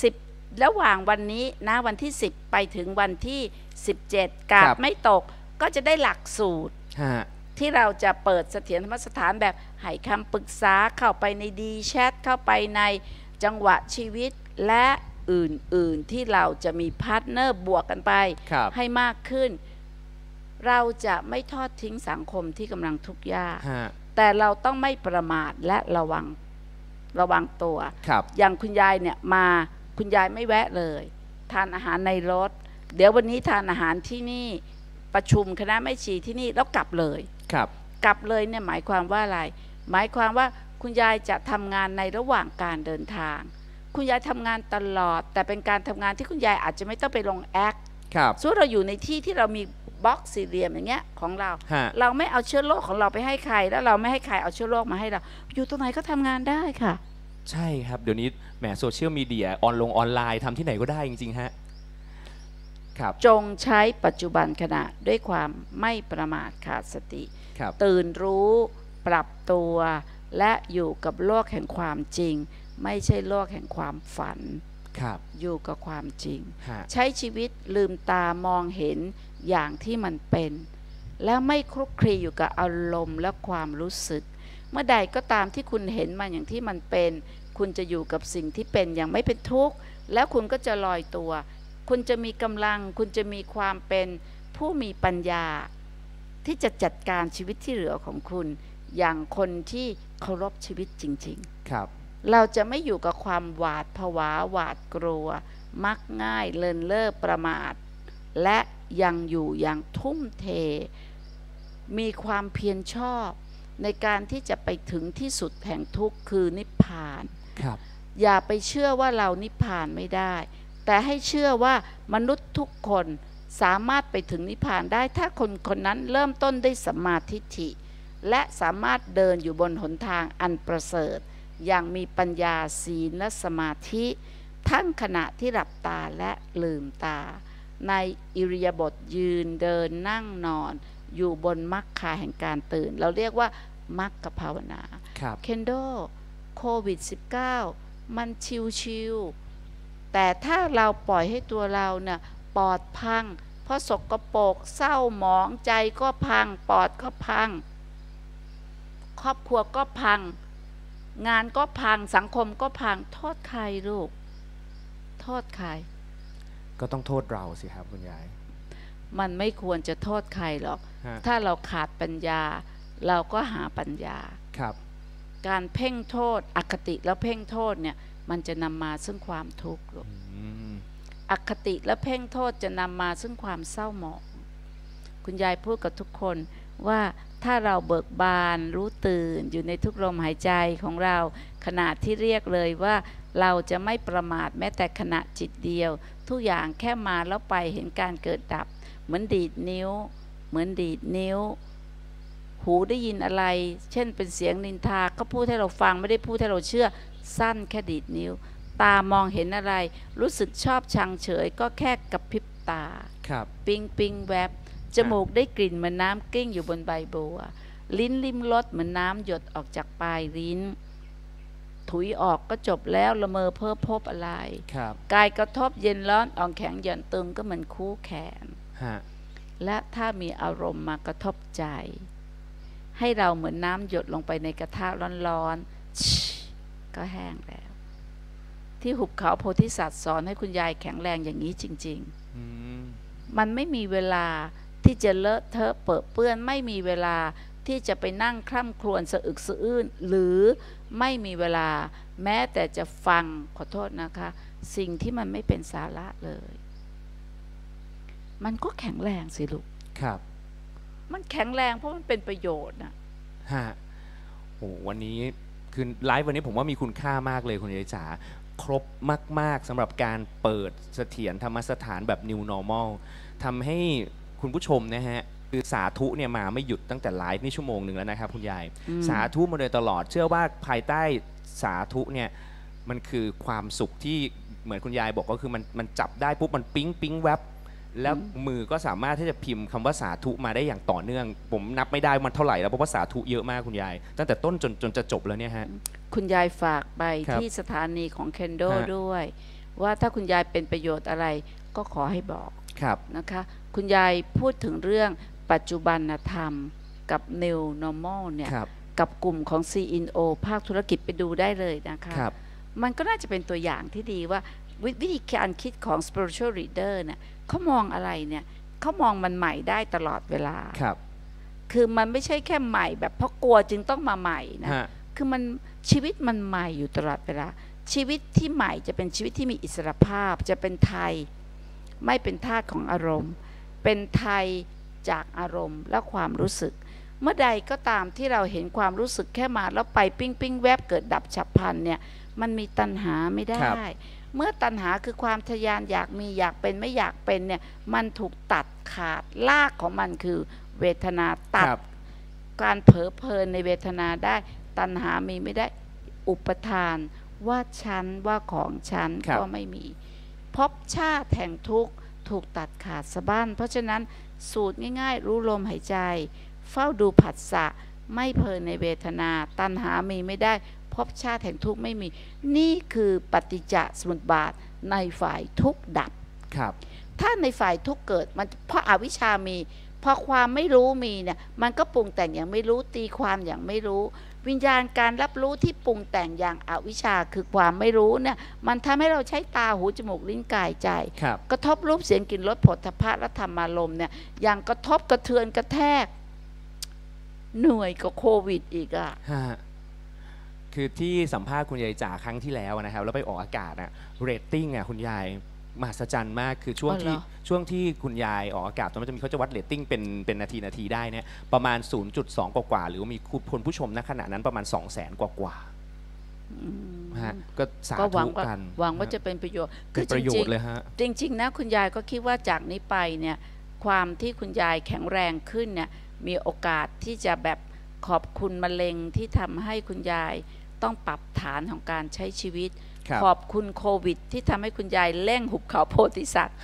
10ระหว่างวันนี้นะวันที่10ไปถึงวันที่17กาดไม่ตกก็จะได้หลักสูตรที่เราจะเปิดเสถียรธรรมสถานแบบให้คำปรึกษาเข้าไปในดีแชทเข้าไปในจังหวะชีวิตและอื่นๆที่เราจะมีพาร์ทเนอร์บวกกันไปให้มากขึ้นเราจะไม่ทอดทิ้งสังคมที่กำลังทุกข์ยากแต่เราต้องไม่ประมาทและระวังตัวอย่างคุณยายเนี่ยมาคุณยายไม่แวะเลยทานอาหารในรถเดี๋ยววันนี้ทานอาหารที่นี่ประชุมคณะแม่ชีที่นี่แล้วกลับเลยครับกลับเลยเนี่ยหมายความว่าอะไรหมายความว่าคุณยายจะทำงานในระหว่างการเดินทางคุณยายทำงานตลอดแต่เป็นการทำงานที่คุณยายอาจจะไม่ต้องไปลงแอคสมมติเราอยู่ในที่ที่เรามีบล็อกสี่เหลี่ยมอย่างเงี้ยของเราไม่เอาเชื้อโรคของเราไปให้ใครแล้วเราไม่ให้ใครเอาเชื้อโรคมาให้เราอยู่ตรงไหนก็ทำงานได้ค่ะใช่ครับเดี๋ยวนี้แหมโซเชียลมีเดียออนไลน์ทำที่ไหนก็ได้จริงๆฮะครับจงใช้ปัจจุบันขณะด้วยความไม่ประมาทขาดสติตื่นรู้ปรับตัวและอยู่กับโลกแห่งความจริงไม่ใช่โลกแห่งความฝันอยู่กับความจริงใช้ชีวิตลืมตามองเห็นอย่างที่มันเป็นแล้วไม่คลุกคลีอยู่กับอารมณ์และความรู้สึกเมื่อใดก็ตามที่คุณเห็นมันอย่างที่มันเป็นคุณจะอยู่กับสิ่งที่เป็นอย่างไม่เป็นทุกข์แล้วคุณก็จะลอยตัวคุณจะมีกำลังคุณจะมีความเป็นผู้มีปัญญาที่จะจัดการชีวิตที่เหลือของคุณอย่างคนที่เคารพชีวิตจริงๆครับเราจะไม่อยู่กับความหวาดผวาหวาดกลัวมักง่ายเลินเล่อประมาทและยังอยู่อย่างทุ่มเทมีความเพียรชอบในการที่จะไปถึงที่สุดแห่งทุกข์คือนิพพานครับอย่าไปเชื่อว่าเรานิพพานไม่ได้แต่ให้เชื่อว่ามนุษย์ทุกคนสามารถไปถึงนิพพานได้ถ้าคนคนนั้นเริ่มต้นได้สัมมาทิฏฐิและสามารถเดินอยู่บนหนทางอันประเสริฐอย่างมีปัญญาศีลและสมาธิทั้งขณะที่หลับตาและลืมตาในอิริยาบถยืนเดินนั่งนอนอยู่บนมรรคาแห่งการตื่นเราเรียกว่ามรรคภาวนาเคนโดโควิด -19 มันชิวๆแต่ถ้าเราปล่อยให้ตัวเราเนี่ยปอดพังเพราะสกปรกเศร้าหมองใจก็พังปอดก็พังครอบครัวก็พังงานก็พังสังคมก็พังโทษใครลูกโทษใครก็ต้องโทษเราสิครับคุณยายมันไม่ควรจะโทษใครหรอกถ้าเราขาดปัญญาเราก็หาปัญญาครับการเพ่งโทษอคติแล้วเพ่งโทษเนี่ยมันจะนำมาซึ่งความทุกข์ลูกอคติและเพ่งโทษจะนำมาซึ่งความเศร้าหมองคุณยายพูดกับทุกคนว่าถ้าเราเบิกบานรู้ตื่นอยู่ในทุกลมหายใจของเราขณะที่เรียกเลยว่าเราจะไม่ประมาทแม้แต่ขณะจิตเดียวทุกอย่างแค่มาแล้วไปเห็นการเกิดดับเหมือนดีดนิ้วหูได้ยินอะไรเช่นเป็นเสียงนินทาก็พูดให้เราฟังไม่ได้พูดให้เราเชื่อสั้นแค่ดีดนิ้วตามองเห็นอะไรรู้สึกชอบชังเฉยก็แค่กระพริบตาปิ๊งแวบจมูกได้กลิ่นเหมือนน้ำกลิ้งอยู่บนใบบัวลิ้นลิ้มรสเหมือนน้ำหยดออกจากปลายลิ้นถุยออกก็จบแล้วละเมอเพ้อพบอะไรกายกระทบเย็นร้อนอ่อนแข็งหย่อนตึงก็เหมือนคู่แขนและถ้ามีอารมณ์มากระทบใจให้เราเหมือนน้ำหยดลงไปในกระทะร้อนๆก็แห้งแล้วที่หุบเขาโพธิสัตว์สอนให้คุณยายแข็งแรงอย่างนี้จริงๆมันไม่มีเวลาที่จะเลอะเทอะเปื้อนไม่มีเวลาที่จะไปนั่งคร่ำครวญสะอึกสะอื้นหรือไม่มีเวลาแม้แต่จะฟังขอโทษนะคะสิ่งที่มันไม่เป็นสาระเลยมันก็แข็งแรงสิลูกครับมันแข็งแรงเพราะมันเป็นประโยชน์นะฮะโอ้วันนี้คือไลฟ์วันนี้ผมว่ามีคุณค่ามากเลยคุณยายจ๋าครบมากๆสำหรับการเปิดเสถียรธรรมสถานแบบ New Normal ทำให้คุณผู้ชมนะฮะคือสาธุเนี่ยมาไม่หยุดตั้งแต่ไลฟ์นี่ชั่วโมงหนึ่งแล้วนะครับคุณยายสาธุมาโดยตลอดเชื่อว่าภายใต้สาธุเนี่ยมันคือความสุขที่เหมือนคุณยายบอกก็คือมันจับได้ปุ๊บมันปิ๊งแวบแล้วมือก็สามารถที่จะพิมพ์คำว่าสาธุมาได้อย่างต่อเนื่องผมนับไม่ได้มันเท่าไหร่แล้วเพราะว่าสาธุเยอะมากคุณยายตั้งแต่ต้นจนจะจบแล้วเนี่ยฮะคุณยายฝากไปที่สถานีของเคนโดด้วยว่าถ้าคุณยายเป็นประโยชน์อะไรก็ขอให้บอกนะคะคุณยายพูดถึงเรื่องปัจจุบันธรรมกับ New Normal เนี่ยกับกลุ่มของ CEO ภาคธุรกิจไปดูได้เลยนะคะมันก็น่าจะเป็นตัวอย่างที่ดีว่าวิธีการคิดของ spiritual leader เนี่ยเขามองอะไรเนี่ยเขามองมันใหม่ได้ตลอดเวลาคือมันไม่ใช่แค่ใหม่แบบเพราะกลัวจึงต้องมาใหม่นะคือมันชีวิตมันใหม่อยู่ตลอดเวลาชีวิตที่ใหม่จะเป็นชีวิตที่มีอิสรภาพจะเป็นไทยไม่เป็นทาสของอารมณ์เป็นไทยจากอารมณ์และความรู้สึกเมื่อใดก็ตามที่เราเห็นความรู้สึกแค่มาแล้วไปปิ้งปิ้งแวบเกิดดับฉับพลันเนี่ยมันมีตัณหาไม่ได้เมื่อตัณหาคือความทะยานอยากมีอยากเป็นไม่อยากเป็นเนี่ยมันถูกตัดขาดรากของมันคือเวทนาตัดการเผลอเพลินในเวทนาได้ตัณหามีไม่ได้อุปทานว่าฉันว่าของฉันก็ไม่มีภพชาติแห่งทุกข์ถูกตัดขาดสะบั้นเพราะฉะนั้นสูตรง่ายๆรู้ลมหายใจเฝ้าดูผัสสะไม่เพลินในเวทนาตัณหามีไม่ได้ภพชาติแห่งทุกข์ไม่มีนี่คือปฏิจจสมุปบาทในฝ่ายทุกข์ดับครับถ้าในฝ่ายทุกข์เกิดมันเพราะอวิชชามีพอความไม่รู้มีเนี่ยมันก็ปรุงแต่งอย่างไม่รู้ตีความอย่างไม่รู้วิญญาณการรับรู้ที่ปรุงแต่งอย่างอวิชชาคือความไม่รู้เนี่ยมันทำให้เราใช้ตาหูจมูกลิ้นกายใจกระทบรูปเสียงกลิ่นรสผลทพะและธรรมารมณ์เนี่ยอย่างกระทบกระเทือนกระแทกเหนื่อยกับโควิดอีกอ่ะคือที่สัมภาษณ์คุณยายจ๋าครั้งที่แล้วนะครับแล้วไปออกอากาศอะเรตติ้งอะคุณยายมหัศจรรย์มากคือช่วงที่คุณยายออกอากาศตอนนั้นจะมีเขาจะวัดเรตติ้งเป็นนาทีได้เนี่ยประมาณ 0.2 กว่าหรือว่ามีคนผู้ชมณขณะนั้นประมาณ 200,000 กว่าฮะก็สาธุกันหวังว่าจะเป็นประโยชน์เป็นประโยชน์เลยฮะจริงๆนะคุณยายก็คิดว่าจากนี้ไปเนี่ยความที่คุณยายแข็งแรงขึ้นเนี่ยมีโอกาสที่จะแบบขอบคุณมะเร็งที่ทำให้คุณยายต้องปรับฐานของการใช้ชีวิตขอบคุณโควิดที่ทำให้คุณยายเร่งหุบเขาโพธิสัตว์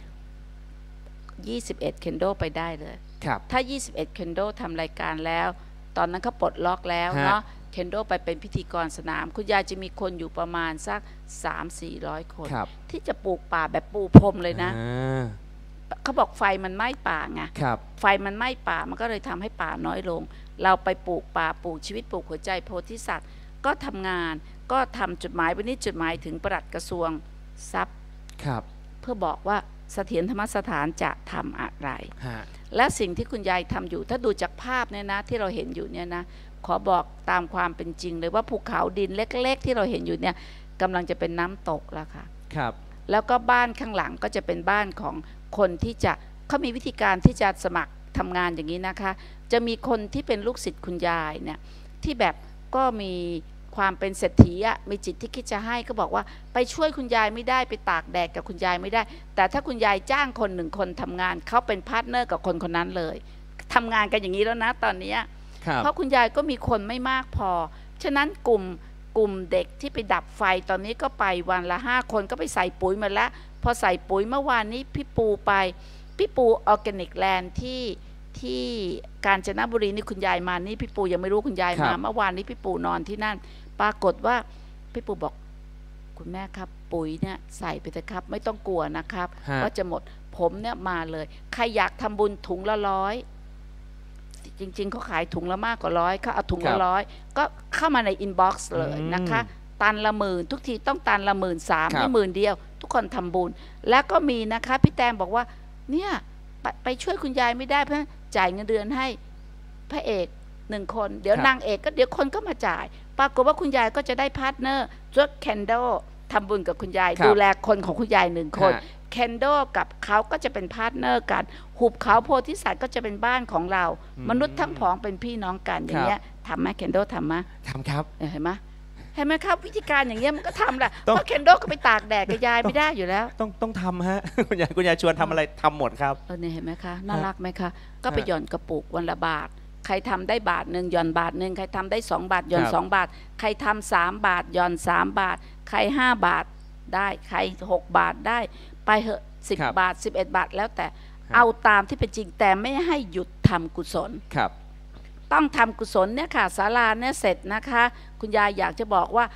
21เคนโดไปได้เลยถ้า21เคนโดทำรายการแล้วตอนนั้นเขาปลดล็อกแล้วเนาะเคนโดไปเป็นพิธีกรสนามคุณยายจะมีคนอยู่ประมาณสัก 300-400 คนที่จะปลูกป่าแบบปูพรมเลยนะเขาบอกไฟมันไหม้ป่าไงไฟมันไหม้ป่ามันก็เลยทำให้ป่าน้อยลงเราไปปลูกป่าปลูกชีวิตปลูกหัวใจโพธิสัตว์ก็ทำงานก็ทำจดหมายวันนี้จดหมายถึงปลัดกระทรวงทรัพย์เพื่อบอกว่าเสถียรธรรมสถานจะทำอะไรและสิ่งที่คุณยายทำอยู่ถ้าดูจากภาพเนี่ยนะที่เราเห็นอยู่เนี่ยนะขอบอกตามความเป็นจริงเลยว่าภูเขาดินเล็กๆที่เราเห็นอยู่เนี่ยกำลังจะเป็นน้ำตกแล้วค่ะแล้วก็บ้านข้างหลังก็จะเป็นบ้านของคนที่จะเขามีวิธีการที่จะสมัครทำงานอย่างนี้นะคะจะมีคนที่เป็นลูกศิษย์คุณยายเนี่ยที่แบบก็มีความเป็นเศรษฐีอะมีจิตที่คิดจะให้ก็บอกว่าไปช่วยคุณยายไม่ได้ไปตากแดดกับคุณยายไม่ได้แต่ถ้าคุณยายจ้างคน1 คนทำงานเขาเป็นพาร์ทเนอร์กับคนคนนั้นเลยทำงานกันอย่างนี้แล้วนะตอนนี้เพราะคุณยายก็มีคนไม่มากพอฉะนั้นกลุ่มเด็กที่ไปดับไฟตอนนี้ก็ไปวันละ5 คนก็ไปใส่ปุ๋ยมาแล้วพอใส่ปุ๋ยเมื่อวานนี้พี่ปูออร์แกนิกแลนด์ที่กาญจนบุรีนี่คุณยายมานี่พี่ปูยังไม่รู้คุณยายมาเมื่อวานนี้พี่ปูนอนที่นั่นปรากฏว่าพี่ปูบอกคุณแม่ครับปุ๋ยเนี่ยใส่ไปเถอะครับไม่ต้องกลัวนะครับว่าจะหมดผมเนี่ยมาเลยใครอยากทำบุญถุงละ100จริงๆเขาขายถุงละมากกว่า100เขาเอาถุงละ100ก็เข้ามาในอินบ็อกซ์เลยนะคะตันละ10,000ทุกทีต้องตันละ13,000ไม่10,000เดียวทุกคนทำบุญแล้วก็มีนะคะพี่แตงบอกว่าเนี่ยไปช่วยคุณยายไม่ได้เพราะจ่ายเงินเดือนให้พระเอก1 คนเดี๋ยวนางเอกก็เดี๋ยวคนก็มาจ่ายปรากฏว่าคุณยายก็จะได้พาร์ทเนอร์จุดแคนโดทำบุญกับคุณยายดูแลคนของคุณยาย1 คนแคนโดกับเขาก็จะเป็นพาร์ทเนอร์กันหุบเขาโพธิสัตว์ก็จะเป็นบ้านของเรามนุษย์ทั้งผองเป็นพี่น้องกันอย่างเงี้ยทำไหมแคนโดทำไหมทำครับเห็นไหมครับวิธีการอย่างเงี้ยมันก็ทำแหละเพราะเคนโดก็ไปตากแดดกับยายไม่ได้อยู่แล้วต้องทำฮะคุณยายชวนทำอะไรทำหมดครับเนี่ยเห็นไหมคะน่ารักไหมคะก็ไปหย่อนกระปุกวันละบาทใครทำได้1 บาทหย่อน1 บาทใครทำได้2 บาทหย่อน2 บาทใครทำ3 บาทหย่อน3 บาทใคร5 บาทได้ใคร6 บาทได้ไปเหอะ10 บาท11 บาทแล้วแต่เอาตามที่เป็นจริงแต่ไม่ให้หยุดทำกุศลต้องทำกุศลเนี่ยค่ะศาลาเนี่ยเสร็จนะคะคุณยายอยากจะบอกว่า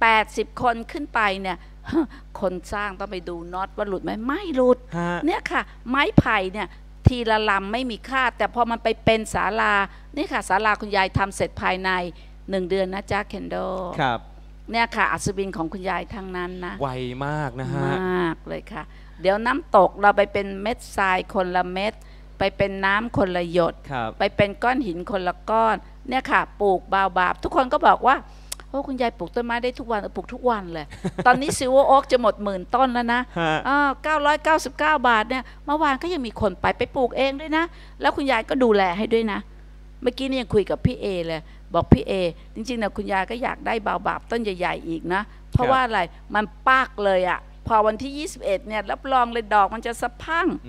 80 คนขึ้นไปเนี่ยคนสร้างต้องไปดูน็อตว่าหลุดไหมไม่หลุดเนี่ยค่ะไม้ไผ่เนี่ยทีละลำไม่มีค่าแต่พอมันไปเป็นศาลานี่ค่ะศาลาคุณยายทำเสร็จภายใน1 เดือนนะจ๊ะเคนโดเนี่ยค่ะอัศวินของคุณยายทั้งนั้นนะไวมากนะฮะมากเลยค่ะเดี๋ยวน้ำตกเราไปเป็นเม็ดทรายคนละเม็ดไปเป็นน้ำคนละหยดไปเป็นก้อนหินคนละก้อนเนี่ยค่ะปลูกบาบาบทุกคนก็บอกว่าโอ้คุณยายปลูกต้นไม้ได้ทุกวันปลูกทุกวันเลย ตอนนี้ซิลเวอร์โอ๊กจะหมด10,000 ต้นแล้วนะ999 บาทเนี่ยเมื่อวานก็ยังมีคนไปปลูกเองด้วยนะแล้วคุณยายก็ดูแลให้ด้วยนะเมื่อกี้นี่ยังคุยกับพี่เอเลยบอกพี่เอจริงๆนะคุณยายก็อยากได้บาบาบต้นใหญ่ๆอีกนะเพราะว่าอะไรมันปากเลยอะพอวันที่21เนี่ยรับรองเลยดอกมันจะสะพัง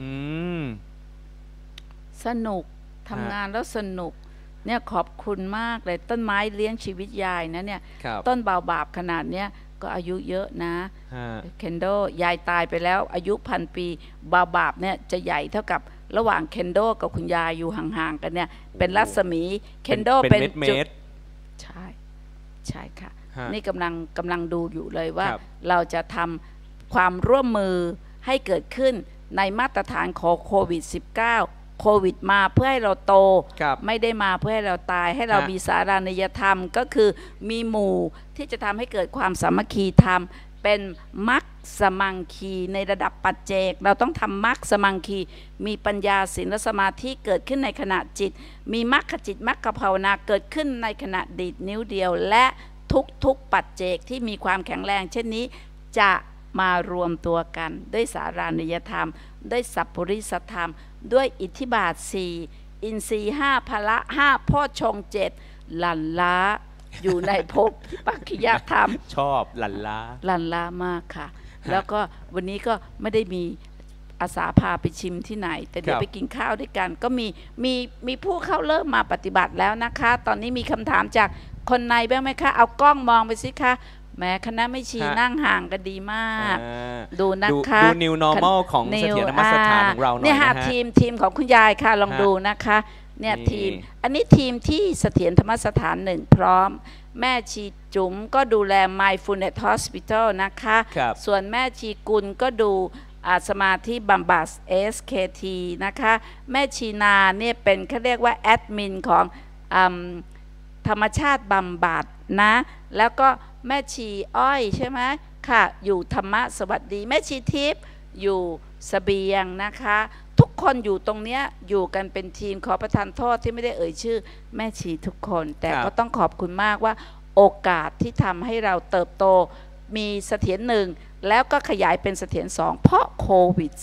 สนุกทำงานแล้วสนุกเนี่ยขอบคุณมากเลยต้นไม้เลี้ยงชีวิตยายนะเนี่ยต้นบาบาบขนาดเนี้ยก็อายุเยอะนะเคนโดยายตายไปแล้วอายุ1,000 ปีบาบาบเนี่ยจะใหญ่เท่ากับระหว่างเคนโดกับคุณยายอยู่ห่างๆกันเนี่ยเป็นรัศมีเคนโดเป็นจุดใช่ค่ะนี่กำลังดูอยู่เลยว่าเราจะทำความร่วมมือให้เกิดขึ้นในมาตรฐานของโควิด -19 โควิดมาเพื่อให้เราโตไม่ได้มาเพื่อให้เราตายให้เรามีสารานยธรรมก็คือมีหมู่ที่จะทำให้เกิดความสามัคคีธรรมเป็นมัคสมังคีในระดับปัจเจกเราต้องทำมัคสมังคีมีปัญญาศีลและสมาธิเกิดขึ้นในขณะจิตมีมัคคจิตมัคคภาวนาเกิดขึ้นในขณะดีดนิ้วเดียวและทุกปัจเจกที่มีความแข็งแรงเช่นนี้จะมารวมตัวกันด้วยสารานยธรรมด้วยสัพพุริสธรรมด้วยอิทธิบาท4อินทรีย์5พละ5โพชฌงค์7หลั่นล้าอยู่ในภพปัจขิยธรรมชอบหลั่นล้ามากค่ะแล้วก็วันนี้ก็ไม่ได้มีอาสาพาไปชิมที่ไหนแต่เดี๋ยวไปกินข้าวด้วยกันก็มีผู้เข้าเริ่มมาปฏิบัติแล้วนะคะตอนนี้มีคำถามจากคนในบ้างไหมคะเอากล้องมองไปสิคะแม้คณะไม่ชีนั่งห่างกันดีมากดูนะคะดู New Normal ของเสถียรธรรมสถานของเราหน่อยนะฮะทีมของคุณยายค่ะลองดูนะคะเนี่ยทีมอันนี้ทีมที่เสถียรธรรมสถาน1พร้อมแม่ชีจุ๋มก็ดูแล Mindfulness Hospital นะคะส่วนแม่ชีกุลก็ดูสมาธิบำบัด SKT นะคะแม่ชีนาเนี่ยเป็นเขาเรียกว่าแอดมินของธรรมชาติบำบัดนะแล้วก็แม่ชีอ้อยใช่ไหมค่ะอยู่ธรรมะสวัสดีแม่ชีทิพย์อยู่เสบียงนะคะทุกคนอยู่ตรงเนี้ยอยู่กันเป็นทีมขอประทานโทษที่ไม่ได้เอ่ยชื่อแม่ชีทุกคนแต่ก็ต้องขอบคุณมากว่าโอกาสที่ทำให้เราเติบโตมีเสถียร1แล้วก็ขยายเป็นเสถียร2เพราะโควิด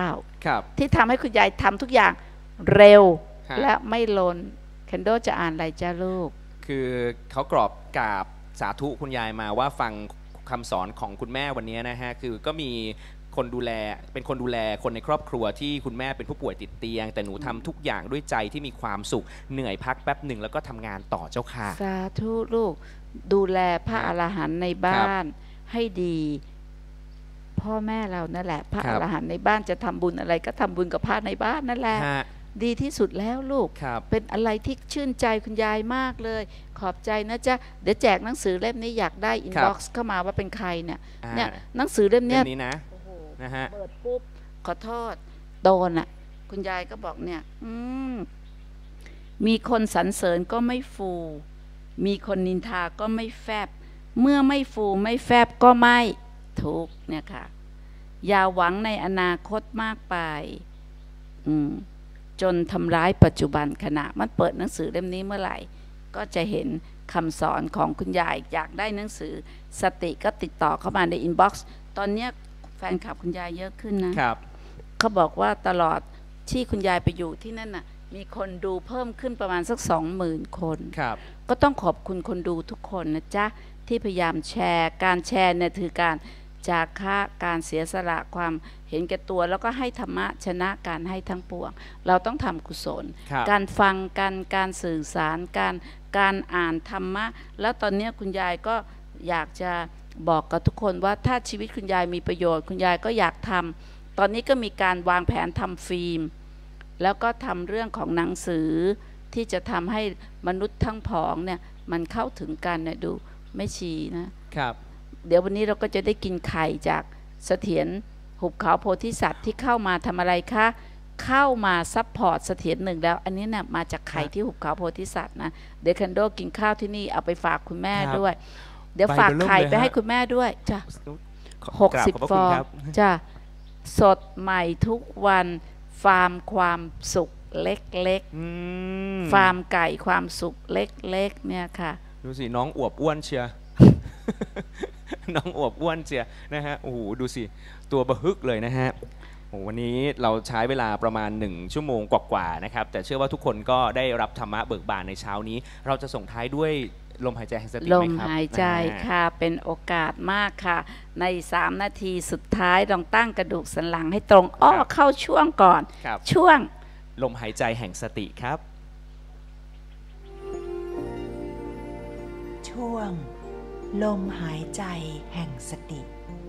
-19 ที่ทำให้คุณยายทำทุกอย่างเร็วและไม่ลนเคนโดจะอ่านอะไรจ้าลูกคือเขากรอบกราบสาธุคุณยายมาว่าฟังคำสอนของคุณแม่วันนี้นะฮะคือก็มีคนดูแลเป็นคนดูแลคนในครอบครัวที่คุณแม่เป็นผู้ป่วยติดเตียงแต่หนูทำทุกอย่างด้วยใจที่มีความสุขเหนื่อยพักแป๊บหนึ่งแล้วก็ทำงานต่อเจ้าค่ะสาธุลูกดูแลพระอรหันต์ในบ้านให้ดีพ่อแม่เรานั่นแหละพระอรหันต์ในบ้านจะทำบุญอะไรก็ทำบุญกับพระในบ้านนั่นแหละดีที่สุดแล้วลูกเป็นอะไรที่ชื่นใจคุณยายมากเลยขอบใจนะจ๊ะเดี๋ยวแจกหนังสือเล่มนี้อยากได้อินบ็อกซ์เข้ามาว่าเป็นใครเนี่ยหนังสือเล่มนี้นะเปิดปุ๊บขอโทษโดนอ่ะคุณยายก็บอกเนี่ยมีคนสรรเสริญก็ไม่ฟูมีคนนินทาก็ไม่แฟบเมื่อไม่ฟูไม่แฟบก็ไม่ทุกเนี่ยค่ะอย่าหวังในอนาคตมากไปจนทำร้ายปัจจุบันขณะมันเปิดหนังสือเล่มนี้เมื่อไหร่ก็จะเห็นคำสอนของคุณยายอยากได้หนังสือสติก็ติดต่อเข้ามาในอินบ็อกซ์ตอนนี้แฟนคลับคุณยายเยอะขึ้นนะครับเขาบอกว่าตลอดที่คุณยายไปอยู่ที่นั่นน่ะมีคนดูเพิ่มขึ้นประมาณสัก 20,000 คนก็ต้องขอบคุณคนดูทุกคนนะจ๊ะที่พยายามแชร์การแชร์เนี่ยคือการจาคะการเสียสละความเห็นแก่ตัวแล้วก็ให้ธรรมะชนะการให้ทั้งปวงเราต้องทำกุศลการฟังกันการสื่อสารการอ่านธรรมะแล้วตอนนี้คุณยายก็อยากจะบอกกับทุกคนว่าถ้าชีวิตคุณยายมีประโยชน์คุณยายก็อยากทำตอนนี้ก็มีการวางแผนทำฟิล์มแล้วก็ทำเรื่องของหนังสือที่จะทำให้มนุษย์ทั้งผองเนี่ยมันเข้าถึงกันเนี่ยดูไม่ชี้นะครับเดี๋ยววันนี้เราก็จะได้กินไข่จากเสถียรหุบเขาโพธิสัตว์ที่เข้ามาทำอะไรคะเข้ามาซัพพอร์ตเสถียร1แล้วอันนี้เนี่ยมาจากไข่ที่หุบเขาโพธิสัตว์นะเดี๋ยวคันโดกินข้าวที่นี่เอาไปฝากคุณแม่ด้วยเดี๋ยวฝากไข่ไปให้คุณแม่ด้วยจ้ะ60 ฟองจ้ะสดใหม่ทุกวันฟาร์มความสุขเล็กๆฟาร์มไก่ความสุขเล็กๆเนี่ยค่ะดูสิน้องอวบอ้วนเชียร์น้องอวบอ้วนเจียนะฮะโอ้โหดูสิตัวบะฮึกเลยนะฮะโอ้วันนี้เราใช้เวลาประมาณ1ชั่วโมงกว่าๆนะครับแต่เชื่อว่าทุกคนก็ได้รับธรรมะเบิกบานในเช้านี้เราจะส่งท้ายด้วยลมหายใจแห่งสติลไหมมครับหายใจค่ะเป็นโอกาสมากค่ะใน3นาทีสุดท้ายลองตั้งกระดูกสันหลังให้ตรงเข้าช่วงก่อนช่วงลมหายใจแห่งสติครับช่วงลมหายใจแห่งสติ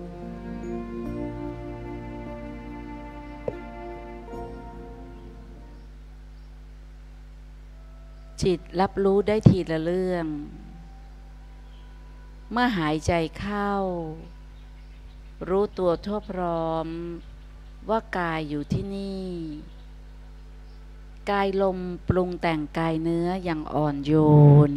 จิตรับรู้ได้ทีละเรื่องเมื่อหายใจเข้ารู้ตัวทั่วพร้อมว่ากายอยู่ที่นี่กายลมปรุงแต่งกายเนื้ออย่างอ่อนโยน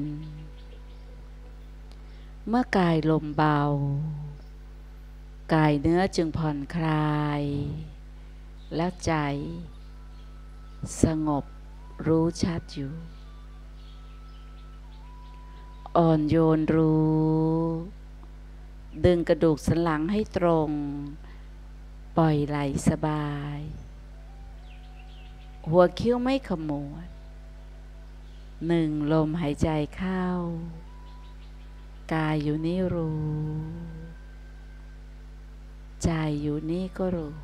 เมื่อกายลมเบากายเนื้อจึงผ่อนคลายและใจสงบรู้ชัดอยู่อ่อนโยนรู้ดึงกระดูกสันหลังให้ตรงปล่อยไหลสบายหัวคิ้วไม่ขมวด1ลมหายใจเข้ากายอยู่นี่รู้ใจอยู่นี่ก็รู้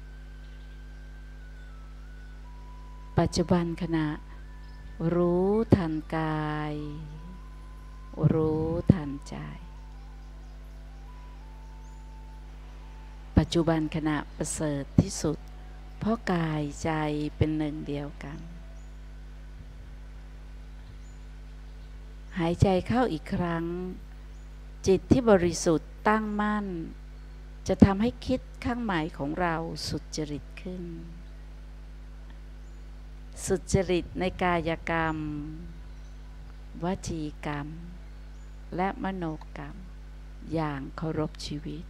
ปัจจุบันขณะรู้ทันกายรู้ทันใจปัจจุบันขณะประเสริฐที่สุดเพราะกายใจเป็นหนึ่งเดียวกันหายใจเข้าอีกครั้งจิตที่บริสุทธิ์ตั้งมั่นจะทำให้คิดข้างในของเราสุจริตขึ้นสุจริตในกายกรรมวจีกรรมและมโนกรรมอย่างเคารพชีวิต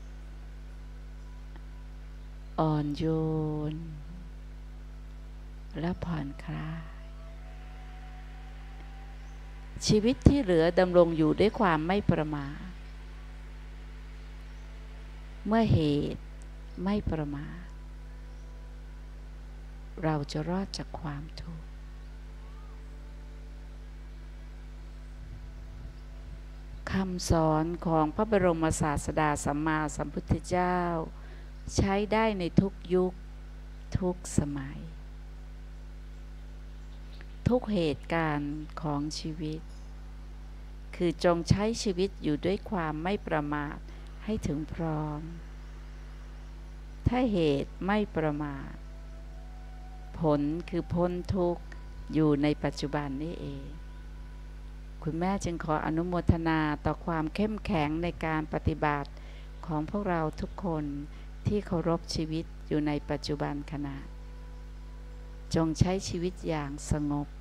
อ่อนโยนและผ่อนคลายชีวิตที่เหลือดำรงอยู่ด้วยความไม่ประมาทเมื่อเหตุไม่ประมาทเราจะรอดจากความทุกข์คำสอนของพระบรมศาสดาสัมมาสัมพุทธเจ้าใช้ได้ในทุกยุคทุกสมัยทุกเหตุการณ์ของชีวิตคือจงใช้ชีวิตอยู่ด้วยความไม่ประมาทให้ถึงพร้อมถ้าเหตุไม่ประมาทผลคือพ้นทุกข์อยู่ในปัจจุบันนี้เองคุณแม่จึงขออนุโมทนาต่อความเข้มแข็งในการปฏิบัติของพวกเราทุกคนที่เคารพชีวิตอยู่ในปัจจุบันขณะจงใช้ชีวิตอย่างสงบ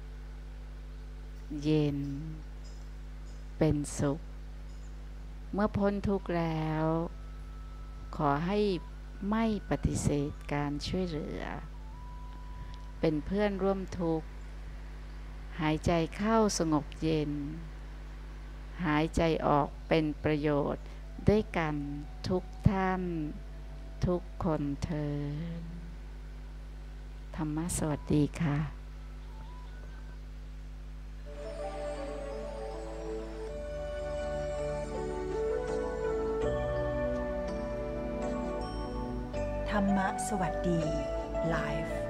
เย็นเป็นสุขเมื่อพ้นทุกข์แล้วขอให้ไม่ปฏิเสธการช่วยเหลือเป็นเพื่อนร่วมทุกข์หายใจเข้าสงบเย็นหายใจออกเป็นประโยชน์ด้วยกันทุกท่านทุกคนเทอญธรรมะสวัสดีค่ะธรรมะสวัสดีไลฟ์